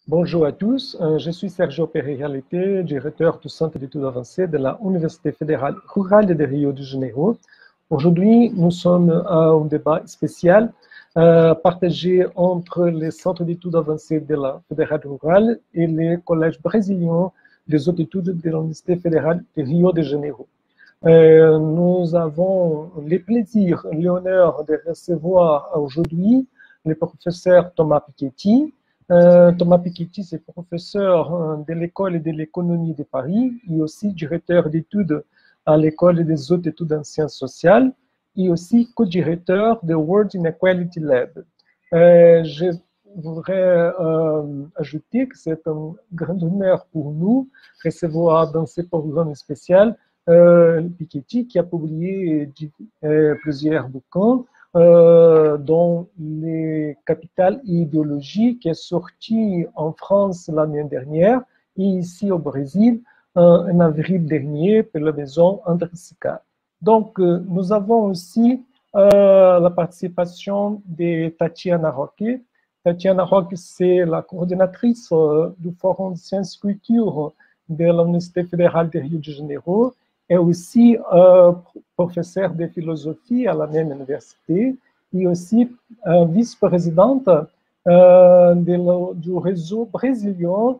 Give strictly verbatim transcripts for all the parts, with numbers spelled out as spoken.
Bonjour à tous, euh, je suis Sergio Pereira-Leite, directeur du Centre d'études avancées de la Université fédérale rurale de Rio de Janeiro. Aujourd'hui, nous sommes à un débat spécial euh, partagé entre les centres d'études avancées de la fédérale rurale et les collèges brésiliens des hautes études de l'Université fédérale de Rio de Janeiro. Euh, nous avons le plaisir, l'honneur de recevoir aujourd'hui le professeur Thomas Piketty. Euh, Thomas Piketty, c'est professeur euh, de l'école de l'économie de Paris et aussi directeur d'études à l'école des hautes études en sciences sociales et aussi co-directeur de World Inequality Lab. Euh, je voudrais euh, ajouter que c'est un grand honneur pour nous recevoir dans ce programme spécial euh, Piketty qui a publié euh, plusieurs bouquins euh, dont Les capitales et idéologies, qui est sorti en France l'année dernière et ici au Brésil euh, en avril dernier pour la maison André Sicard. Donc, euh, nous avons aussi euh, la participation de Tatiana Roque. Tatiana Roque, c'est la coordinatrice euh, du Forum de Sciences et Culture de l'Université fédérale de Rio de Janeiro, est aussi euh, professeure de philosophie à la même université et aussi euh, vice-présidente euh, du réseau brésilien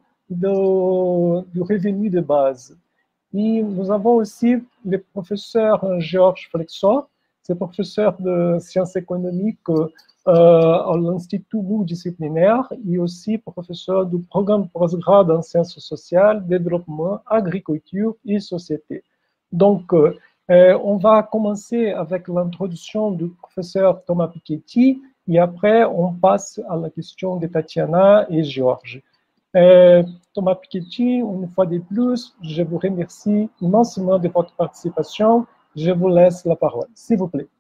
de, du revenu de base. Et nous avons aussi le professeur Georges Flexor, c'est professeur de sciences économiques euh, à l'Institut multidisciplinaire et aussi professeur du programme postgrade en sciences sociales, développement, agriculture et société. Donc, euh, on va commencer avec l'introduction du professeur Thomas Piketty et après, on passe à la question de Tatiana et Georges. Euh, Thomas Piketty, une fois de plus, je vous remercie immensément de votre participation. Je vous laisse la parole, s'il vous plaît.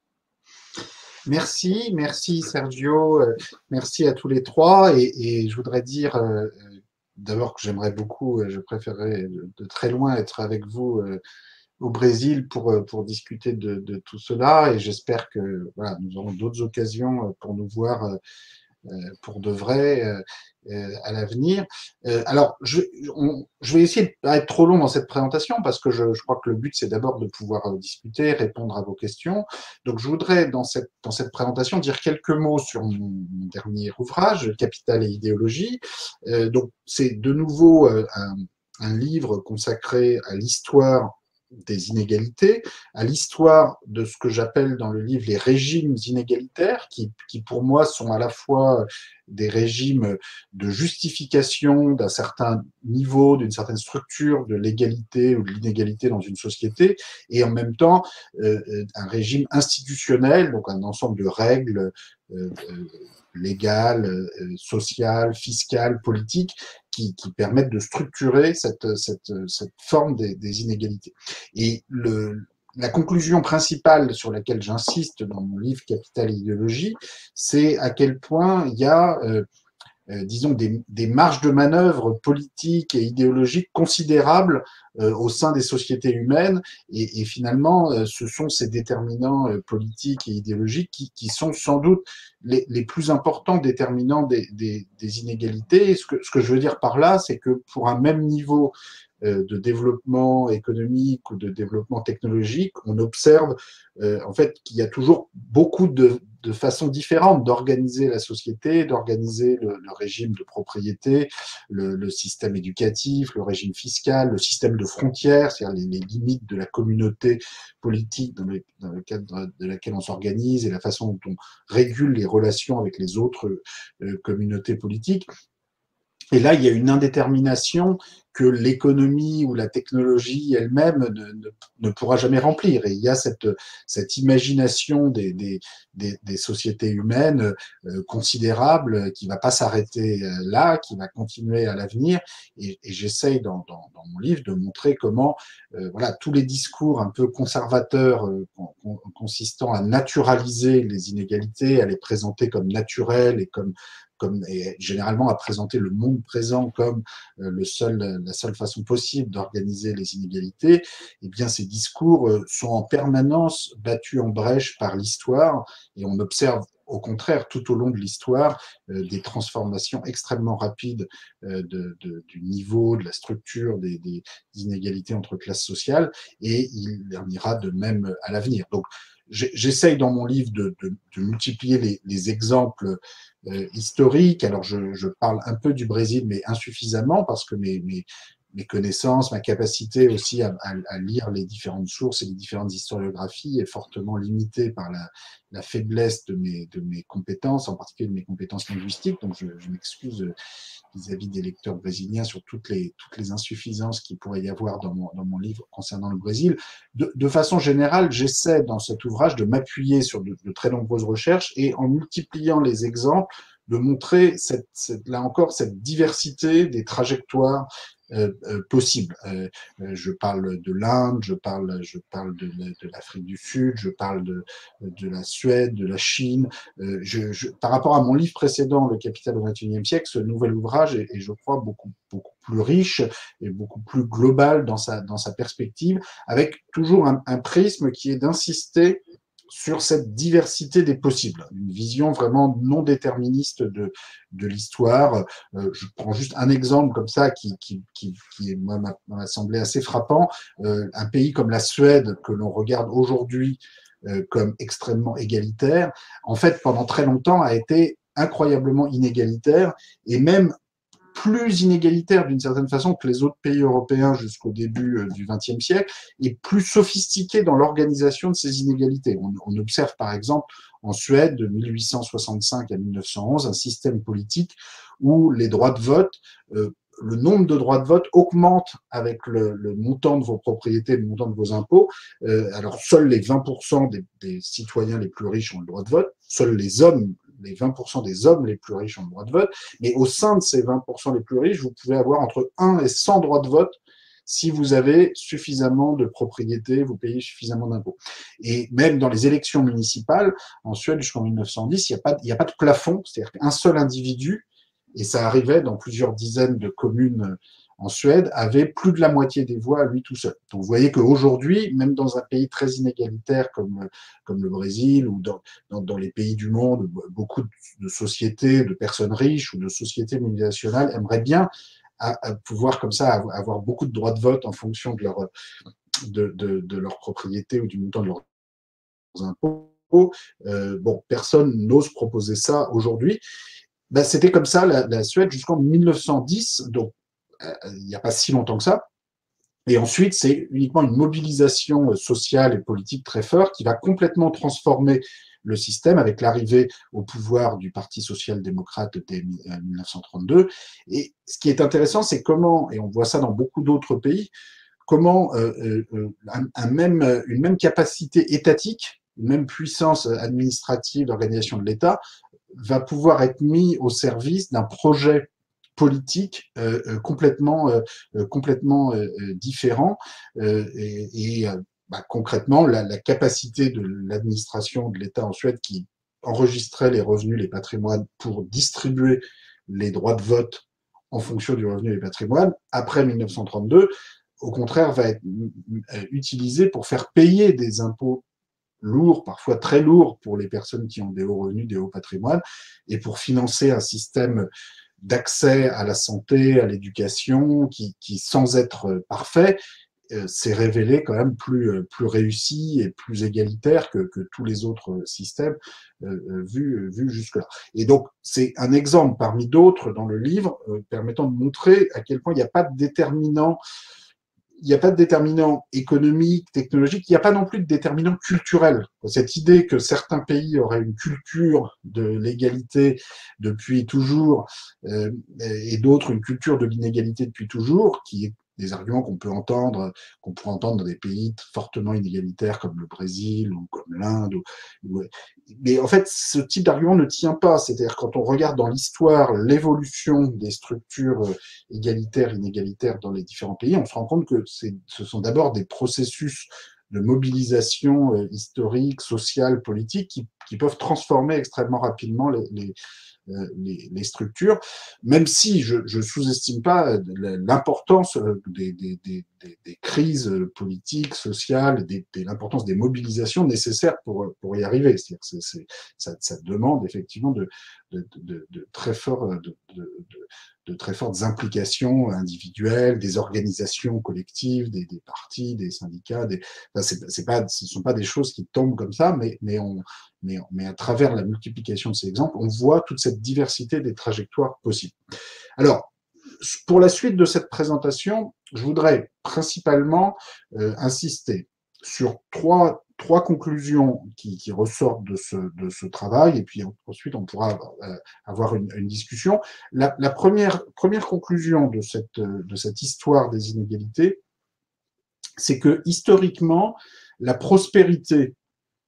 Merci, merci Sergio, euh, merci à tous les trois et, et je voudrais dire euh, d'abord que j'aimerais beaucoup, euh, je préférerais de, de très loin être avec vous euh, au Brésil pour, euh, pour discuter de, de tout cela et j'espère que voilà, nous aurons d'autres occasions euh, pour nous voir euh, euh, pour de vrai euh, euh, à l'avenir. Euh, alors, je, on, je vais essayer de pas être trop long dans cette présentation parce que je, je crois que le but c'est d'abord de pouvoir euh, discuter, répondre à vos questions. Donc, je voudrais dans cette dans cette présentation dire quelques mots sur mon, mon dernier ouvrage, Capital et idéologie. Euh, donc, c'est de nouveau euh, un, un livre consacré à l'histoire des inégalités, à l'histoire de ce que j'appelle dans le livre les régimes inégalitaires, qui, qui pour moi sont à la fois des régimes de justification d'un certain niveau, d'une certaine structure de l'égalité ou de l'inégalité dans une société, et en même temps euh, un régime institutionnel, donc un ensemble de règles euh, euh, légales, euh, sociales, fiscales, politiques, qui, qui permettent de structurer cette, cette, cette forme des, des inégalités. Et le, la conclusion principale sur laquelle j'insiste dans mon livre Capital et idéologie, c'est à quel point il y a, euh, euh, disons, des, des marges de manœuvre politiques et idéologiques considérables euh, au sein des sociétés humaines. Et, et finalement, euh, ce sont ces déterminants euh, politiques et idéologiques qui, qui sont sans doute les, les plus importants déterminants des, des, des inégalités. Et ce que, ce que je veux dire par là, c'est que pour un même niveau de développement économique ou de développement technologique, on observe euh, en fait qu'il y a toujours beaucoup de, de façons différentes d'organiser la société, d'organiser le, le régime de propriété, le, le système éducatif, le régime fiscal, le système de frontières, c'est-à-dire les, les limites de la communauté politique dans le, dans le cadre de laquelle on s'organise et la façon dont on régule les relations avec les autres euh, communautés politiques. Et là, il y a une indétermination que l'économie ou la technologie elle-même ne, ne, ne pourra jamais remplir. Et il y a cette, cette imagination des, des, des, des sociétés humaines euh, considérable qui va pas s'arrêter là, qui va continuer à l'avenir. Et, et j'essaye dans, dans, dans mon livre de montrer comment euh, voilà, tous les discours un peu conservateurs euh, consistant à naturaliser les inégalités, à les présenter comme naturelles et comme comme et généralement à présenter le monde présent comme euh, le seul, la seule façon possible d'organiser les inégalités, eh bien ces discours euh, sont en permanence battus en brèche par l'histoire et on observe au contraire, tout au long de l'histoire, euh, des transformations extrêmement rapides euh, de, de, du niveau, de la structure, des, des inégalités entre classes sociales, et il en ira de même à l'avenir. Donc, j'essaye dans mon livre de, de, de multiplier les, les exemples euh, historiques. Alors, je, je parle un peu du Brésil, mais insuffisamment, parce que mes, mes, mes connaissances, ma capacité aussi à, à, à lire les différentes sources et les différentes historiographies est fortement limitée par la, la faiblesse de mes, de mes compétences, en particulier de mes compétences linguistiques. Donc, je, je m'excuse vis-à-vis des lecteurs brésiliens sur toutes les, toutes les insuffisances qu'il pourrait y avoir dans mon, dans mon livre concernant le Brésil. De, de façon générale, j'essaie dans cet ouvrage de m'appuyer sur de, de très nombreuses recherches et en multipliant les exemples, de montrer cette, cette, là encore cette diversité des trajectoires euh, euh, possibles. Euh, je parle de l'Inde, je parle, je parle de, de l'Afrique du Sud, je parle de, de la Suède, de la Chine. Euh, je, je, par rapport à mon livre précédent, Le Capital au vingt et unième siècle, ce nouvel ouvrage est, est, je crois, beaucoup, beaucoup plus riche et beaucoup plus global dans sa, dans sa perspective, avec toujours un, un prisme qui est d'insister sur cette diversité des possibles, une vision vraiment non déterministe de, de l'histoire. Euh, je prends juste un exemple comme ça qui, qui, qui, qui moi, m'a semblé assez frappant. Euh, un pays comme la Suède, que l'on regarde aujourd'hui euh, comme extrêmement égalitaire, en fait, pendant très longtemps, a été incroyablement inégalitaire et même plus inégalitaire d'une certaine façon que les autres pays européens jusqu'au début euh, du vingtième siècle, et plus sophistiqué dans l'organisation de ces inégalités. On, on observe par exemple en Suède, de mille huit cent soixante-cinq à mille neuf cent onze, un système politique où les droits de vote, euh, le nombre de droits de vote augmente avec le, le montant de vos propriétés, le montant de vos impôts. Euh, alors, seuls les vingt pour cent des, des citoyens les plus riches ont le droit de vote, seuls les hommes les vingt pour cent des hommes les plus riches ont le droit de vote, mais au sein de ces vingt pour cent les plus riches, vous pouvez avoir entre un et cent droits de vote si vous avez suffisamment de propriétés, vous payez suffisamment d'impôts. Et même dans les élections municipales, en Suède jusqu'en mille neuf cent dix, il n'y a pas, il n'y a pas de plafond, c'est-à-dire qu'un seul individu, et ça arrivait dans plusieurs dizaines de communes en Suède, avait plus de la moitié des voix à lui tout seul. Donc vous voyez qu'aujourd'hui, même dans un pays très inégalitaire comme, comme le Brésil ou dans, dans, dans les pays du monde, beaucoup de sociétés, de personnes riches ou de sociétés multinationales aimeraient bien à, à pouvoir comme ça avoir beaucoup de droits de vote en fonction de leur, de, de, de leur propriété ou du montant de leurs impôts. Euh, bon, personne n'ose proposer ça aujourd'hui. Ben, c'était comme ça la, la Suède jusqu'en mille neuf cent dix, donc il n'y a pas si longtemps que ça. Et ensuite, c'est uniquement une mobilisation sociale et politique très forte qui va complètement transformer le système avec l'arrivée au pouvoir du Parti social-démocrate dès mille neuf cent trente-deux. Et ce qui est intéressant, c'est comment, et on voit ça dans beaucoup d'autres pays, comment euh, euh, un, un même, une même capacité étatique, une même puissance administrative d'organisation de l'État va pouvoir être mis au service d'un projet politique euh, euh, complètement euh, complètement euh, différent euh, et, et euh, bah, concrètement la, la capacité de l'administration de l'État en Suède qui enregistrait les revenus, les patrimoines pour distribuer les droits de vote en fonction du revenu et des patrimoines après mille neuf cent trente-deux, au contraire va être utilisée pour faire payer des impôts lourds, parfois très lourds pour les personnes qui ont des hauts revenus, des hauts patrimoines, et pour financer un système d'accès à la santé, à l'éducation, qui, qui, sans être parfait, euh, s'est révélé quand même plus, plus réussi et plus égalitaire que, que tous les autres systèmes euh, vus, vus jusque-là. Et donc, c'est un exemple parmi d'autres dans le livre euh, permettant de montrer à quel point il n'y a pas de déterminant il n'y a pas de déterminant économique, technologique, il n'y a pas non plus de déterminant culturel. Cette idée que certains pays auraient une culture de l'égalité depuis toujours euh, et d'autres une culture de l'inégalité depuis toujours, qui est des arguments qu'on peut entendre, qu'on pourrait entendre dans des pays fortement inégalitaires comme le Brésil ou comme l'Inde. Ou, ou... Mais en fait, ce type d'argument ne tient pas. C'est-à-dire quand on regarde dans l'histoire l'évolution des structures égalitaires, inégalitaires dans les différents pays, on se rend compte que ce sont d'abord des processus de mobilisation euh, historique, sociale, politique qui, qui peuvent transformer extrêmement rapidement les, les, euh, les, les structures, même si je ne sous-estime pas l'importance des, des, des, des crises politiques, sociales, des, des, l'importance des mobilisations nécessaires pour, pour y arriver. C'est-à-dire que c'est, c'est, ça, ça demande effectivement de, de, de, de très forts, de, de, de, de très fortes implications individuelles, des organisations collectives, des, des partis, des syndicats. Des, enfin, c'est, c'est pas, ce ne sont pas des choses qui tombent comme ça, mais, mais, on, mais, mais à travers la multiplication de ces exemples, on voit toute cette diversité des trajectoires possibles. Alors, pour la suite de cette présentation, je voudrais principalement euh, insister sur trois, trois conclusions qui, qui ressortent de ce, de ce travail, et puis ensuite on pourra euh, avoir une, une discussion. La, la première, première conclusion de cette, de cette histoire des inégalités, c'est que historiquement, la prospérité,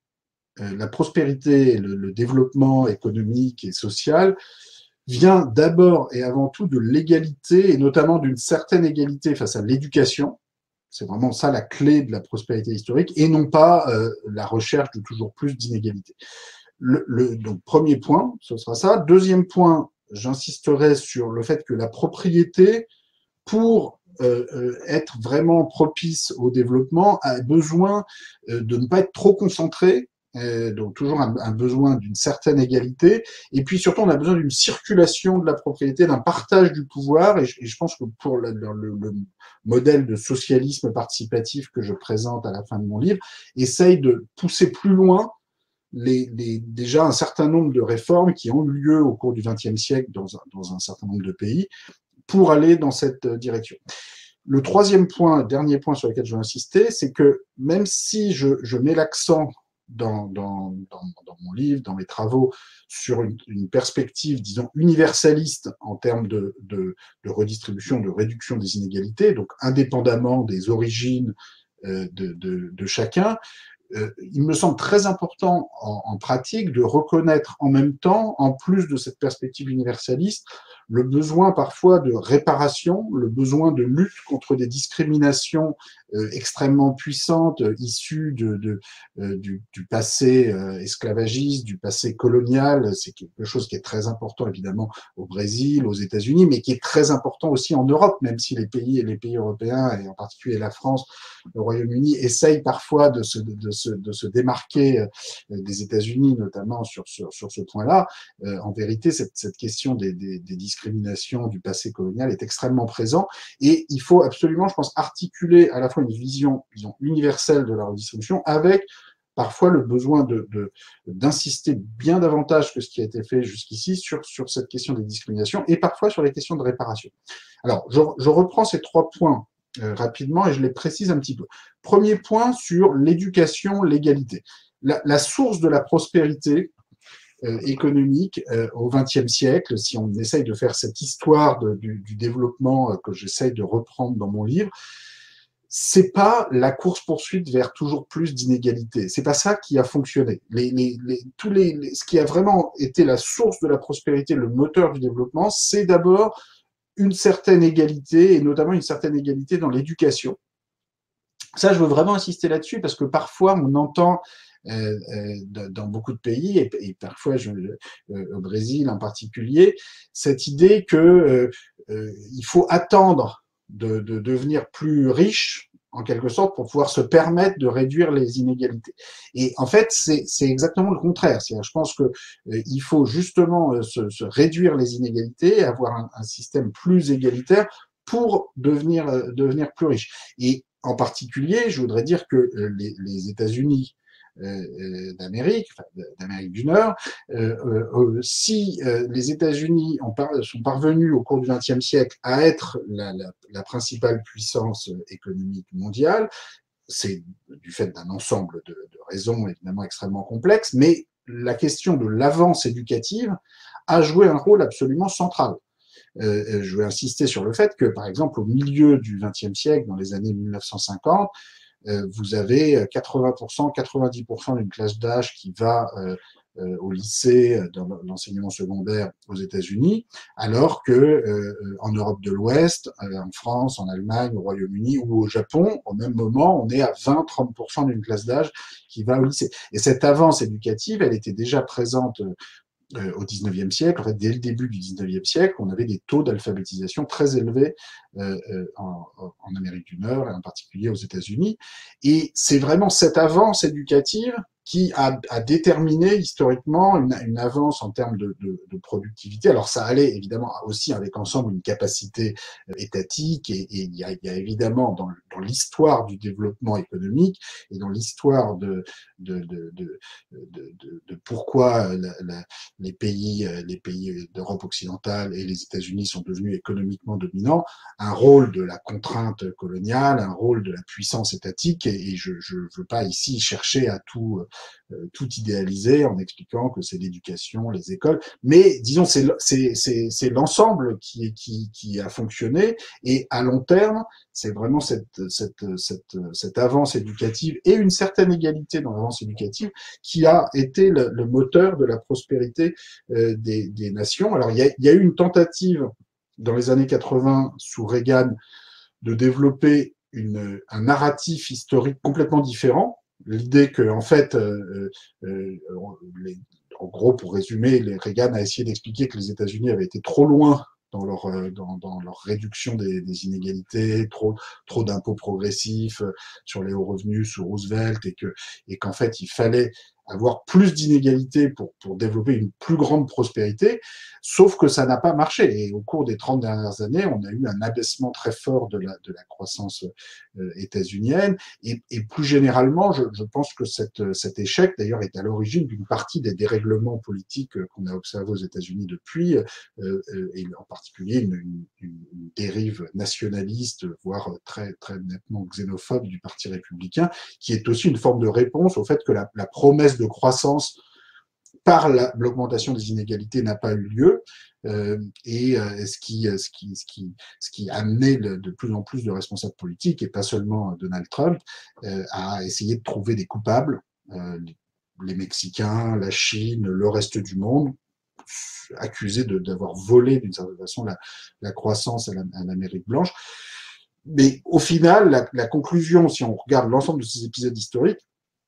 euh, la prospérité, le, le développement économique et social vient d'abord et avant tout de l'égalité, et notamment d'une certaine égalité face à l'éducation. C'est vraiment ça la clé de la prospérité historique, et non pas euh, la recherche de toujours plus d'inégalités. Le, le, donc, premier point, ce sera ça. Deuxième point, j'insisterai sur le fait que la propriété, pour euh, euh, être vraiment propice au développement, a besoin euh, de ne pas être trop concentrée. Euh, donc toujours un, un besoin d'une certaine égalité, et puis surtout on a besoin d'une circulation de la propriété, d'un partage du pouvoir, et je, et je pense que pour le, le, le modèle de socialisme participatif que je présente à la fin de mon livre, essaye de pousser plus loin les, les, déjà un certain nombre de réformes qui ont eu lieu au cours du vingtième siècle dans un, dans un certain nombre de pays, pour aller dans cette direction. Le troisième point, dernier point sur lequel je veux insister, c'est que même si je, je mets l'accent Dans, dans, dans, dans mon livre, dans mes travaux, sur une, une perspective, disons, universaliste en termes de, de, de redistribution, de réduction des inégalités, donc indépendamment des origines euh, de, de, de chacun, euh, il me semble très important en, en pratique de reconnaître en même temps, en plus de cette perspective universaliste, le besoin parfois de réparation, le besoin de lutte contre des discriminations euh, extrêmement puissantes euh, issues de, de, euh, du, du passé euh, esclavagiste, du passé colonial. C'est quelque chose qui est très important évidemment au Brésil, aux États-Unis, mais qui est très important aussi en Europe, même si les pays, les pays européens, et en particulier la France, le Royaume-Uni, essayent parfois de se, de se, de se démarquer euh, des États-Unis, notamment sur, sur, sur ce point-là. Euh, en vérité, cette, cette question des, des, des discrimination du passé colonial est extrêmement présent, et il faut absolument, je pense, articuler à la fois une vision, disons, universelle de la redistribution avec parfois le besoin de, de, d'insister bien davantage que ce qui a été fait jusqu'ici sur, sur cette question des discriminations, et parfois sur les questions de réparation. Alors, je, je reprends ces trois points euh, rapidement et je les précise un petit peu. Premier point sur l'éducation, l'égalité. La, la source de la prospérité Euh, économique euh, au vingtième siècle, si on essaye de faire cette histoire de, du, du développement euh, que j'essaye de reprendre dans mon livre, c'est pas la course-poursuite vers toujours plus d'inégalités. C'est pas ça qui a fonctionné. Les, les, les, tous les, les, ce qui a vraiment été la source de la prospérité, le moteur du développement, c'est d'abord une certaine égalité, et notamment une certaine égalité dans l'éducation. Ça, je veux vraiment insister là-dessus, parce que parfois, on entend Euh, euh, dans beaucoup de pays, et, et parfois je, euh, au Brésil en particulier, cette idée que euh, euh, il faut attendre de, de devenir plus riche, en quelque sorte, pour pouvoir se permettre de réduire les inégalités. Et en fait, c'est, c'est exactement le contraire. C'est-à-dire, je pense que euh, il faut justement euh, se, se réduire les inégalités, avoir un, un système plus égalitaire pour devenir, euh, devenir plus riche. Et en particulier, je voudrais dire que euh, les, les États-Unis Euh, d'Amérique, enfin, d'Amérique du Nord, euh, euh, si euh, les États-Unis ont par, sont parvenus au cours du vingtième siècle à être la, la, la principale puissance économique mondiale, c'est du fait d'un ensemble de, de raisons évidemment extrêmement complexes, mais la question de l'avance éducative a joué un rôle absolument central. Euh, je veux insister sur le fait que, par exemple, au milieu du vingtième siècle, dans les années mille neuf cent cinquante, vous avez quatre-vingts pour cent, quatre-vingt-dix pour cent d'une classe d'âge qui va euh, euh, au lycée, dans l'enseignement secondaire aux États-Unis, alors que euh, en Europe de l'Ouest, euh, en France, en Allemagne, au Royaume-Uni ou au Japon, au même moment, on est à vingt à trente pour cent d'une classe d'âge qui va au lycée. Et cette avance éducative, elle était déjà présente euh, au dix-neuvième siècle, en fait, dès le début du dix-neuvième siècle, on avait des taux d'alphabétisation très élevés euh, euh, en, en Amérique du Nord et en particulier aux États-Unis. Et c'est vraiment cette avance éducative qui a, a déterminé historiquement une, une avance en termes de, de, de productivité. Alors ça allait évidemment aussi avec ensemble une capacité étatique et, et il, y a, il y a évidemment dans, dans l'histoire du développement économique et dans l'histoire de, de, de, de, de, de, de pourquoi la, la, les pays, les pays d'Europe occidentale et les États-Unis sont devenus économiquement dominants, un rôle de la contrainte coloniale, un rôle de la puissance étatique, et, et je ne veux pas ici chercher à tout Euh, tout idéalisé en expliquant que c'est l'éducation, les écoles, mais disons c'est c'est c'est c'est l'ensemble qui qui qui a fonctionné et à long terme c'est vraiment cette cette cette cette avance éducative et une certaine égalité dans l'avance éducative qui a été le, le moteur de la prospérité euh, des des nations. Alors il y a il y a eu une tentative dans les années quatre-vingts sous Reagan de développer une un narratif historique complètement différent. L'idée que, en fait, euh, euh, les, en gros, pour résumer, les Reagan a essayé d'expliquer que les États-Unis avaient été trop loin dans leur dans, dans leur réduction des, des inégalités, trop trop d'impôts progressifs sur les hauts revenus sous Roosevelt, et que et qu'en fait il fallait avoir plus d'inégalités pour pour développer une plus grande prospérité, sauf que ça n'a pas marché. Et au cours des trente dernières années, on a eu un abaissement très fort de la de la croissance euh, états-unienne, et, et plus généralement, je, je pense que cette cet échec d'ailleurs est à l'origine d'une partie des dérèglements politiques qu'on a observés aux États-Unis depuis, euh, euh, et en particulier une, une, une dérive nationaliste, voire très très nettement xénophobe du Parti républicain, qui est aussi une forme de réponse au fait que la, la promesse de croissance par l'augmentation des inégalités n'a pas eu lieu, euh, et euh, ce, qui, ce, qui, ce, qui, ce qui a amené le, de plus en plus de responsables politiques, et pas seulement Donald Trump, euh, à essayer de trouver des coupables, euh, les Mexicains, la Chine, le reste du monde, accusés d'avoir volé d'une certaine façon la, la croissance à l'Amérique blanche. Mais au final, la, la conclusion, si on regarde l'ensemble de ces épisodes historiques,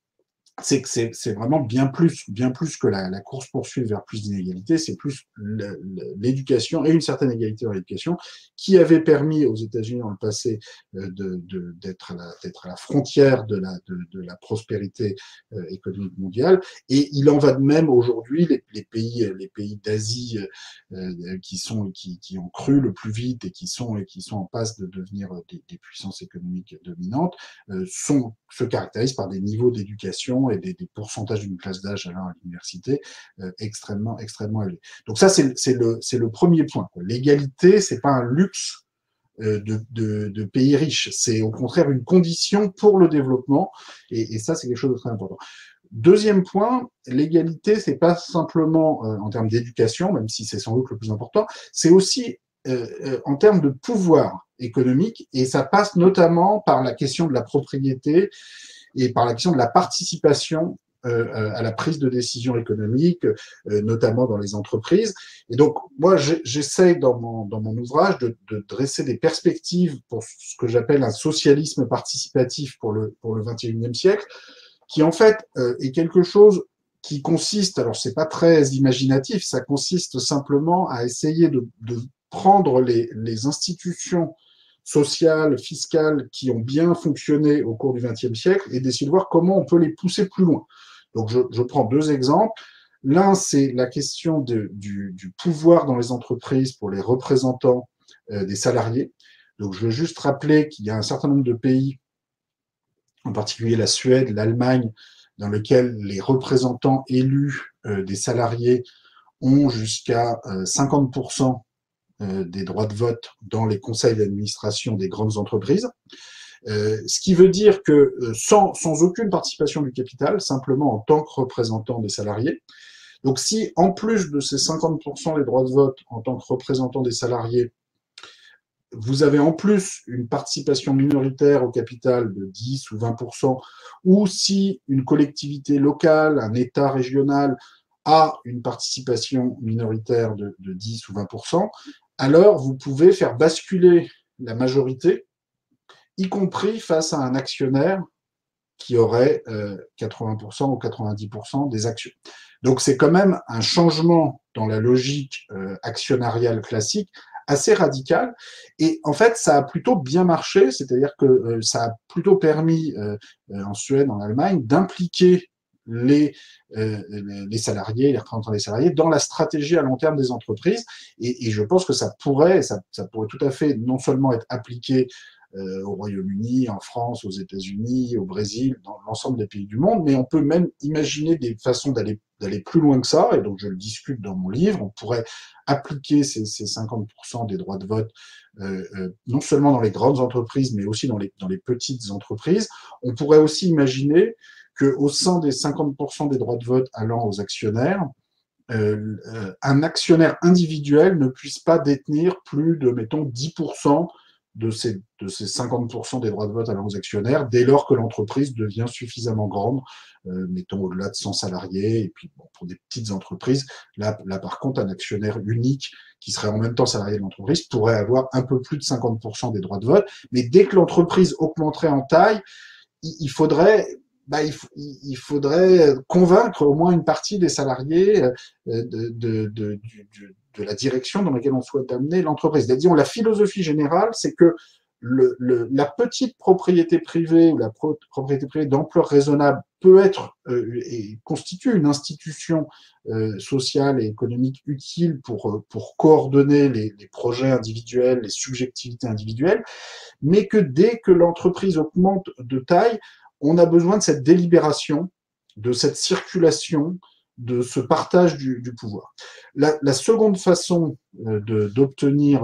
c'est que c'est vraiment bien plus, bien plus que la, la course-poursuite vers plus d'inégalités, c'est plus l'éducation et une certaine égalité dans l'éducation qui avait permis aux États-Unis dans le passé euh, d'être à, à la frontière de la, de, de la prospérité euh, économique mondiale. Et il en va de même aujourd'hui, les, les pays, les pays d'Asie euh, qui sont, qui, qui ont cru le plus vite et qui sont, et qui sont en passe de devenir des, des puissances économiques dominantes, euh, sont, se caractérisent par des niveaux d'éducation et des, des pourcentages d'une classe d'âge allant à l'université euh, extrêmement, extrêmement élevés. Donc ça, c'est le, le premier point. L'égalité, c'est pas un luxe euh, de, de, de pays riches, c'est au contraire une condition pour le développement, et, et ça, c'est quelque chose de très important. Deuxième point, l'égalité, c'est pas simplement euh, en termes d'éducation, même si c'est sans doute le plus important, c'est aussi euh, euh, en termes de pouvoir économique, et ça passe notamment par la question de la propriété et par la question de la participation euh, à la prise de décision économique, euh, notamment dans les entreprises. Et donc, moi, j'essaie dans mon, dans mon ouvrage de, de dresser des perspectives pour ce que j'appelle un socialisme participatif pour le, pour le vingt et unième siècle, qui en fait euh, est quelque chose qui consiste, alors c'est pas très imaginatif, ça consiste simplement à essayer de, de prendre les, les institutions sociales, fiscales, qui ont bien fonctionné au cours du vingtième siècle et d'essayer de voir comment on peut les pousser plus loin. Donc, je, je prends deux exemples. L'un, c'est la question de, du, du pouvoir dans les entreprises pour les représentants euh, des salariés. Donc, je veux juste rappeler qu'il y a un certain nombre de pays, en particulier la Suède, l'Allemagne, dans lesquels les représentants élus euh, des salariés ont jusqu'à euh, cinquante pour cent des droits de vote dans les conseils d'administration des grandes entreprises, euh, ce qui veut dire que euh, sans, sans aucune participation du capital, simplement en tant que représentant des salariés, donc si en plus de ces cinquante pour cent des droits de vote en tant que représentant des salariés, vous avez en plus une participation minoritaire au capital de dix ou vingt pour cent, ou si une collectivité locale, un État régional a une participation minoritaire de, de dix ou vingt pour cent, alors vous pouvez faire basculer la majorité, y compris face à un actionnaire qui aurait euh, quatre-vingts pour cent ou quatre-vingt-dix pour cent des actions. Donc c'est quand même un changement dans la logique euh, actionnariale classique assez radical. Et en fait, ça a plutôt bien marché, c'est-à-dire que euh, ça a plutôt permis euh, en Suède, en Allemagne, d'impliquer les, euh, les salariés, les représentants des salariés dans la stratégie à long terme des entreprises. Et, et je pense que ça pourrait, ça, ça pourrait tout à fait non seulement être appliqué euh, au Royaume-Uni, en France, aux États-Unis, au Brésil, dans l'ensemble des pays du monde, mais on peut même imaginer des façons d'aller d'aller plus loin que ça, et donc je le discute dans mon livre. On pourrait appliquer ces, ces cinquante pour cent des droits de vote euh, euh, non seulement dans les grandes entreprises, mais aussi dans les, dans les petites entreprises. On pourrait aussi imaginer qu'au sein des cinquante pour cent des droits de vote allant aux actionnaires, euh, euh, un actionnaire individuel ne puisse pas détenir plus de, mettons, dix pour cent de ces, de ces cinquante pour cent des droits de vote allant aux actionnaires, dès lors que l'entreprise devient suffisamment grande, euh, mettons au-delà de cent salariés, et puis bon, pour des petites entreprises, là, là par contre, un actionnaire unique qui serait en même temps salarié de l'entreprise pourrait avoir un peu plus de cinquante pour cent des droits de vote, mais dès que l'entreprise augmenterait en taille, il, il faudrait bah, il, il faudrait convaincre au moins une partie des salariés de, de, de, de, de, de la direction dans laquelle on souhaite amener l'entreprise. Disons, la philosophie générale, c'est que le, le, la petite propriété privée ou la pro, propriété privée d'ampleur raisonnable peut être euh, et constitue une institution euh, sociale et économique utile pour, pour coordonner les, les projets individuels, les subjectivités individuelles, mais que dès que l'entreprise augmente de taille, on a besoin de cette délibération, de cette circulation, de ce partage du, du pouvoir. La, la seconde façon de, d'obtenir,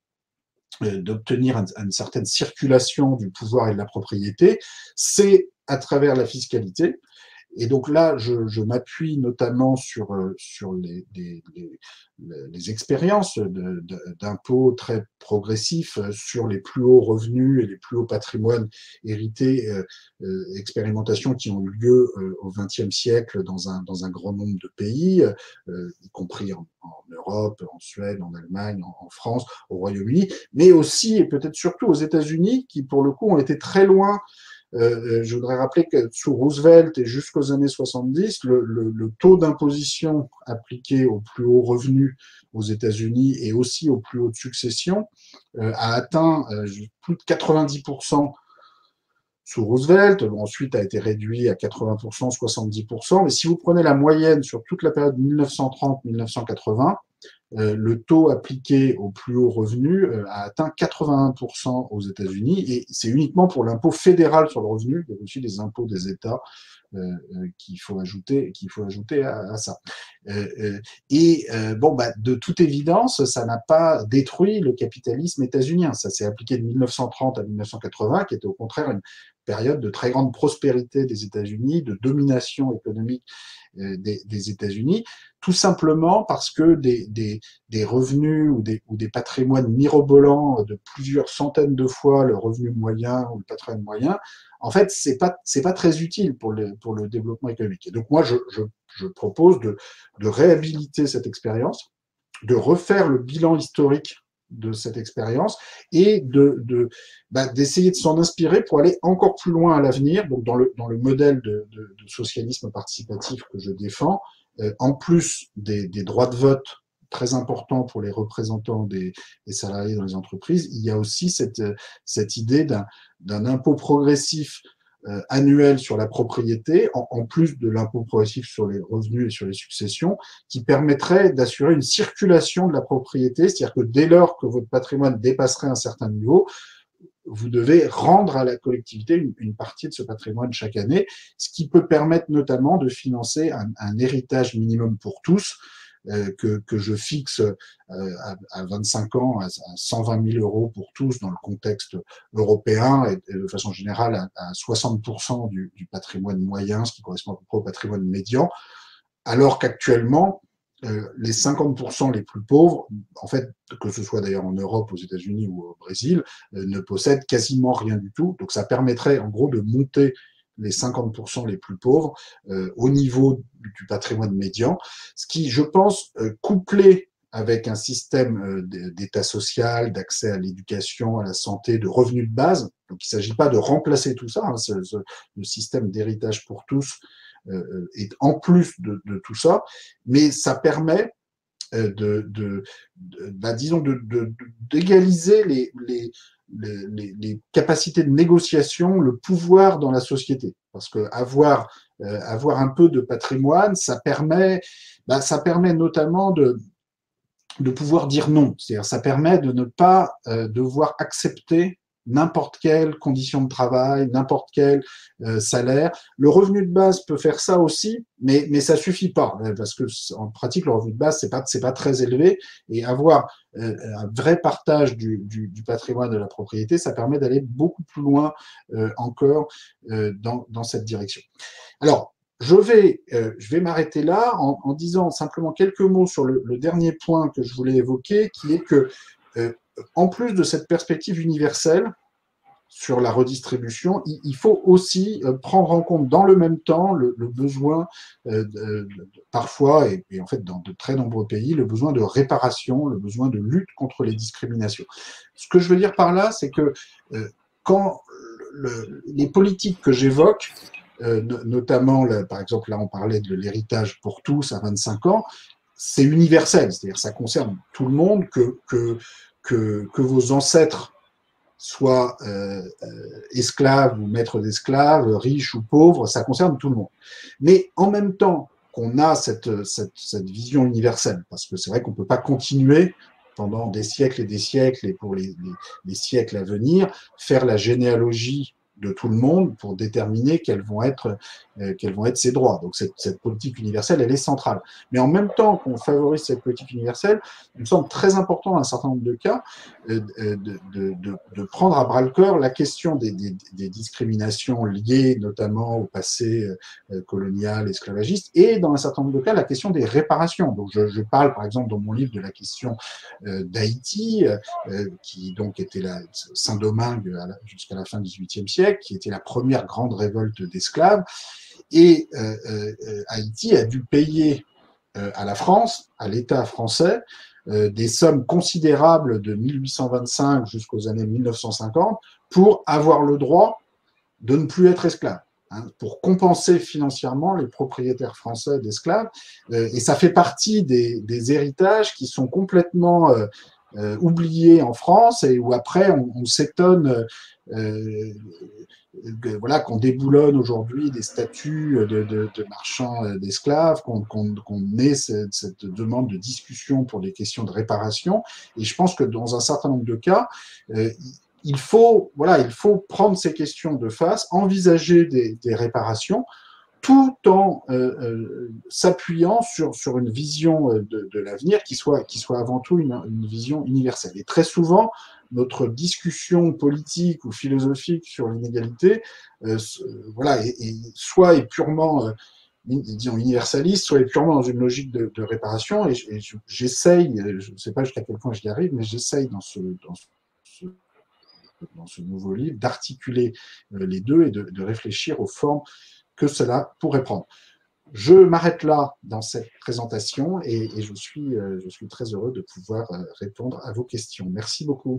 d'obtenir une, une certaine circulation du pouvoir et de la propriété, c'est à travers la fiscalité. Et donc là, je, je m'appuie notamment sur, sur les, les, les, les expériences de, de, d'impôts très progressifs sur les plus hauts revenus et les plus hauts patrimoines hérités, euh, euh, expérimentations qui ont eu lieu euh, au vingtième siècle dans un, dans un grand nombre de pays, euh, y compris en, en Europe, en Suède, en Allemagne, en, en France, au Royaume-Uni, mais aussi et peut-être surtout aux États-Unis, qui pour le coup ont été très loin. Euh, je voudrais rappeler que sous Roosevelt et jusqu'aux années soixante-dix, le, le, le taux d'imposition appliqué aux plus hauts revenus aux États-Unis et aussi aux plus hautes successions euh, a atteint euh, plus de quatre-vingt-dix pour cent sous Roosevelt. Bon, ensuite a été réduit à quatre-vingts pour cent, soixante-dix pour cent. Mais si vous prenez la moyenne sur toute la période mille neuf cent trente à mille neuf cent quatre-vingts, Euh, le taux appliqué aux plus hauts revenus euh, a atteint quatre-vingt-un pour cent aux États-Unis, et c'est uniquement pour l'impôt fédéral sur le revenu. Il y a aussi des impôts des États euh, euh, qu'il faut ajouter, qu'il faut ajouter à, à ça. Euh, euh, et euh, bon, bah, de toute évidence, ça n'a pas détruit le capitalisme états-unien. Ça s'est appliqué de mille neuf cent trente à mille neuf cent quatre-vingts, qui était au contraire une période de très grande prospérité des États-Unis, de domination économique des, des États-Unis, tout simplement parce que des, des, des revenus ou des, ou des patrimoines mirobolants de plusieurs centaines de fois le revenu moyen ou le patrimoine moyen, en fait, c'est pas c'est pas très utile pour le pour le développement économique. Et donc moi, je je, je propose de de réhabiliter cette expérience, de refaire le bilan historique de cette expérience et de, de bah, d'essayer de s'en inspirer pour aller encore plus loin à l'avenir. Donc dans le dans le modèle de, de, de socialisme participatif que je défends, euh, en plus des, des droits de vote très importants pour les représentants des, des salariés dans les entreprises, il y a aussi cette cette idée d'un d'un impôt progressif Euh, annuel sur la propriété, en, en plus de l'impôt progressif sur les revenus et sur les successions, qui permettrait d'assurer une circulation de la propriété, c'est-à-dire que dès lors que votre patrimoine dépasserait un certain niveau, vous devez rendre à la collectivité une, une partie de ce patrimoine chaque année, ce qui peut permettre notamment de financer un, un héritage minimum pour tous, Euh, que, que je fixe euh, à, à vingt-cinq ans à, à cent vingt mille euros pour tous dans le contexte européen et, et de façon générale à, à soixante pour cent du, du patrimoine moyen, ce qui correspond à peu près au patrimoine médian, alors qu'actuellement, euh, les cinquante pour cent les plus pauvres, en fait, que ce soit d'ailleurs en Europe, aux États-Unis ou au Brésil, euh, ne possèdent quasiment rien du tout. Donc ça permettrait en gros de monter les cinquante pour cent les plus pauvres euh, au niveau du patrimoine médian, ce qui, je pense, euh, couplé avec un système d'État social, d'accès à l'éducation, à la santé, de revenus de base. Donc, il ne s'agit pas de remplacer tout ça. Hein, ce, ce, le système d'héritage pour tous euh, est en plus de, de tout ça, mais ça permet euh, de, de, de bah, disons, de, de, d'égaliser les, les, les, les capacités de négociation, le pouvoir dans la société. Parce que avoir, euh, avoir un peu de patrimoine, ça permet, bah, ça permet notamment de de pouvoir dire non. C'est-à-dire, ça permet de ne pas euh, devoir accepter n'importe quelle condition de travail, n'importe quel euh, salaire. Le revenu de base peut faire ça aussi, mais mais ça suffit pas parce que en pratique le revenu de base c'est pas c'est pas très élevé et avoir euh, un vrai partage du, du, du patrimoine de la propriété, ça permet d'aller beaucoup plus loin euh, encore euh, dans dans cette direction. Alors Je vais, euh, je vais m'arrêter là en, en disant simplement quelques mots sur le, le dernier point que je voulais évoquer, qui est que, euh, en plus de cette perspective universelle sur la redistribution, il, il faut aussi euh, prendre en compte dans le même temps le, le besoin, euh, de, de, parfois, et, et en fait dans de très nombreux pays, le besoin de réparation, le besoin de lutte contre les discriminations. Ce que je veux dire par là, c'est que euh, quand le, les politiques que j'évoque, Euh, notamment, là, par exemple, là on parlait de l'héritage pour tous à vingt-cinq ans, c'est universel, c'est-à-dire ça concerne tout le monde, que, que, que, que vos ancêtres soient euh, euh, esclaves ou maîtres d'esclaves, riches ou pauvres, ça concerne tout le monde. Mais en même temps qu'on a cette, cette, cette vision universelle, parce que c'est vrai qu'on ne peut pas continuer pendant des siècles et des siècles, et pour les, les, les siècles à venir, faire la généalogie de tout le monde pour déterminer quels vont être, euh, quels vont être ses droits. Donc cette, cette politique universelle, elle est centrale. Mais en même temps qu'on favorise cette politique universelle, il me semble très important dans un certain nombre de cas euh, de, de, de, de prendre à bras-le-corps la question des, des, des discriminations liées notamment au passé euh, colonial, esclavagiste, et dans un certain nombre de cas la question des réparations. Donc je, je parle par exemple dans mon livre de la question euh, d'Haïti, euh, qui donc était la Saint-Domingue jusqu'à la fin du dix-huitième siècle, qui était la première grande révolte d'esclaves, et euh, euh, Haïti a dû payer euh, à la France, à l'État français, euh, des sommes considérables de mille huit cent vingt-cinq jusqu'aux années mille neuf cent cinquante pour avoir le droit de ne plus être esclave, hein, pour compenser financièrement les propriétaires français d'esclaves, euh, et ça fait partie des, des héritages qui sont complètement euh, euh, oubliés en France, et où après on, on s'étonne euh, que, voilà, qu'on déboulonne aujourd'hui des statuts de, de, de marchands d'esclaves, qu'on qu'on, qu'on ait cette, cette demande de discussion pour des questions de réparation. Et je pense que dans un certain nombre de cas, euh, il faut, voilà, il faut prendre ces questions de face, envisager des, des réparations, tout en euh, euh, s'appuyant sur, sur une vision de, de l'avenir qui soit, qui soit avant tout une, une vision universelle. Et très souvent, notre discussion politique ou philosophique sur l'inégalité, euh, voilà, et, et soit est purement, euh, disons, universaliste, soit est purement dans une logique de, de réparation. Et, et j'essaye, je ne sais pas jusqu'à quel point j'y arrive, mais j'essaye dans ce, dans ce, dans ce nouveau livre d'articuler les deux et de, de réfléchir aux formes que cela pourrait prendre. Je m'arrête là dans cette présentation et, et je, suis, je suis très heureux de pouvoir répondre à vos questions. Merci beaucoup.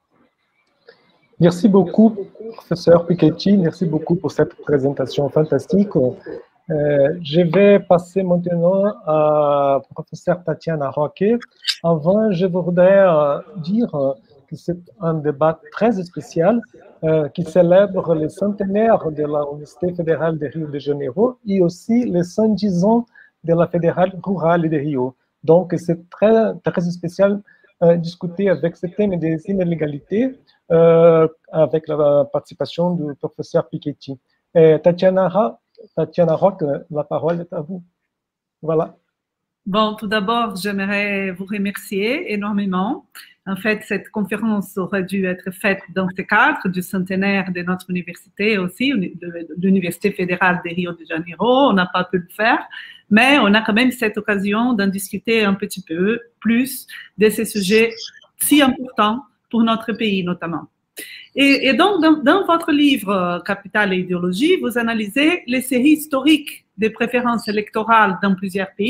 Merci beaucoup, professeur Piketty. Merci beaucoup pour cette présentation fantastique. Euh, je vais passer maintenant à professeur Tatiana Roque. Avant, je voudrais euh, dire que c'est un débat très spécial euh, qui célèbre le centenaire de la Université fédérale de Rio de Janeiro et aussi les cent dix ans de la fédérale rurale de Rio. Donc, c'est très, très spécial euh, discuter avec ce thème des inégalités euh, avec la participation du professeur Piketty. Et Tatiana, Tatiana Roque, la parole est à vous. Voilà. Bon, tout d'abord, j'aimerais vous remercier énormément. En fait, cette conférence aurait dû être faite dans ce cadre du centenaire de notre université aussi, de l'Université fédérale de Rio de Janeiro. On n'a pas pu le faire, mais on a quand même cette occasion d'en discuter un petit peu plus de ces sujets si importants pour notre pays notamment. Et, et donc, dans, dans votre livre « Capital et idéologie », vous analysez les séries historiques des préférences électorales dans plusieurs pays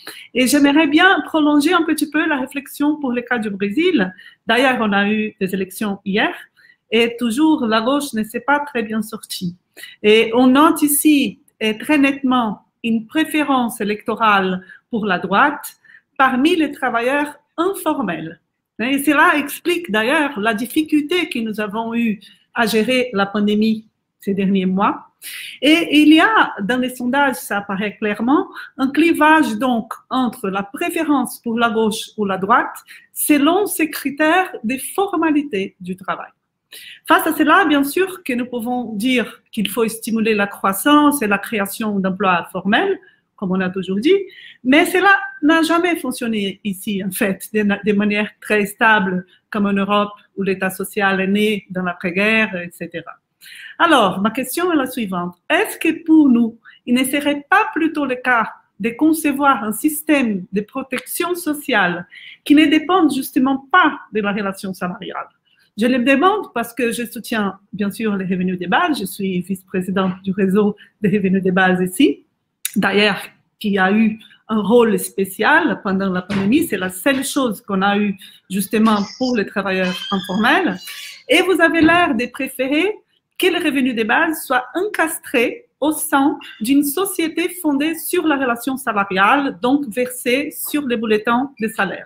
Et j'aimerais bien prolonger un petit peu la réflexion pour le cas du Brésil. D'ailleurs, on a eu des élections hier et toujours la gauche ne s'est pas très bien sortie. Et on note ici et très nettement une préférence électorale pour la droite parmi les travailleurs informels. Et cela explique d'ailleurs la difficulté que nous avons eue à gérer la pandémie ces derniers mois. Et il y a, dans les sondages, ça apparaît clairement, un clivage donc entre la préférence pour la gauche ou la droite selon ces critères des formalités du travail. Face à cela, bien sûr que nous pouvons dire qu'il faut stimuler la croissance et la création d'emplois formels, comme on a toujours dit, mais cela n'a jamais fonctionné ici, en fait, de, de manière très stable, comme en Europe, où l'État social est né dans l'après-guerre, et cetera. Alors, ma question est la suivante. Est-ce que pour nous, il ne serait pas plutôt le cas de concevoir un système de protection sociale qui ne dépende justement pas de la relation salariale? Je le demande parce que je soutiens bien sûr les revenus de base. Je suis vice-présidente du réseau des revenus de base ici. D'ailleurs, qui a eu un rôle spécial pendant la pandémie. C'est la seule chose qu'on a eue justement pour les travailleurs informels. Et vous avez l'air de préférer que les revenus de base soient encastrés au sein d'une société fondée sur la relation salariale, donc versée sur les bulletins de salaire.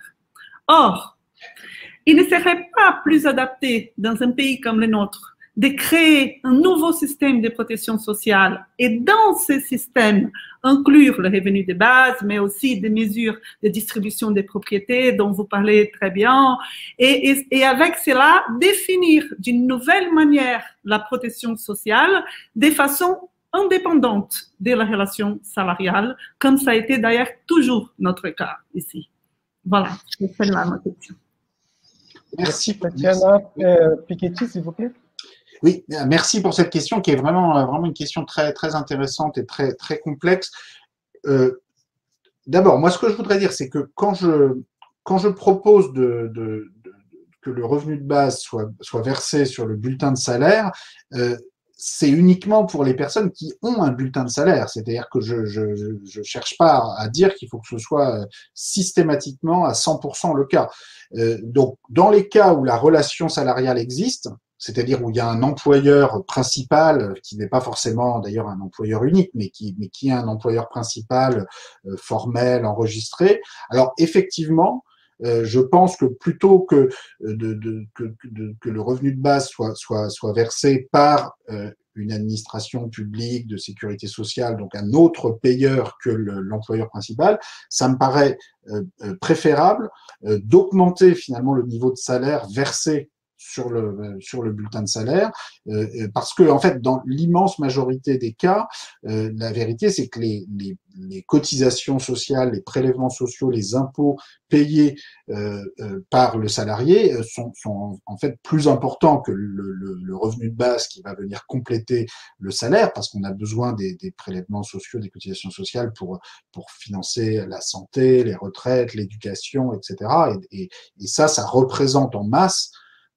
Or, il ne serait pas plus adapté dans un pays comme le nôtre de créer un nouveau système de protection sociale et dans ce système inclure le revenu de base, mais aussi des mesures de distribution des propriétés dont vous parlez très bien, et, et, et avec cela, définir d'une nouvelle manière la protection sociale de façon indépendante de la relation salariale, comme ça a été d'ailleurs toujours notre cas ici. Voilà, je fais là ma question. Merci, Tatiana. Euh, Piketty, s'il vous plaît. Oui, merci pour cette question qui est vraiment, vraiment une question très, très intéressante et très, très complexe. Euh, D'abord, moi, ce que je voudrais dire, c'est que quand je, quand je propose de, de, de, que le revenu de base soit, soit versé sur le bulletin de salaire, euh, c'est uniquement pour les personnes qui ont un bulletin de salaire. C'est-à-dire que je je, je cherche pas à dire qu'il faut que ce soit systématiquement à cent pour cent le cas. Euh, donc, dans les cas où la relation salariale existe, c'est-à-dire où il y a un employeur principal, qui n'est pas forcément d'ailleurs un employeur unique, mais qui, mais qui est un employeur principal euh, formel, enregistré, alors effectivement, Euh, je pense que plutôt que, de, de, que, de, que le revenu de base soit, soit, soit versé par euh, une administration publique de sécurité sociale, donc un autre payeur que l'employeur principal, ça me paraît euh, préférable euh, d'augmenter finalement le niveau de salaire versé sur le sur le bulletin de salaire, euh, parce que en fait dans l'immense majorité des cas, euh, la vérité c'est que les, les les cotisations sociales, les prélèvements sociaux, les impôts payés euh, euh, par le salarié sont sont en fait plus importants que le, le, le revenu de base qui va venir compléter le salaire, parce qu'on a besoin des, des prélèvements sociaux, des cotisations sociales pour pour financer la santé, les retraites, l'éducation, et cetera. Et, et, et ça, ça représente en masse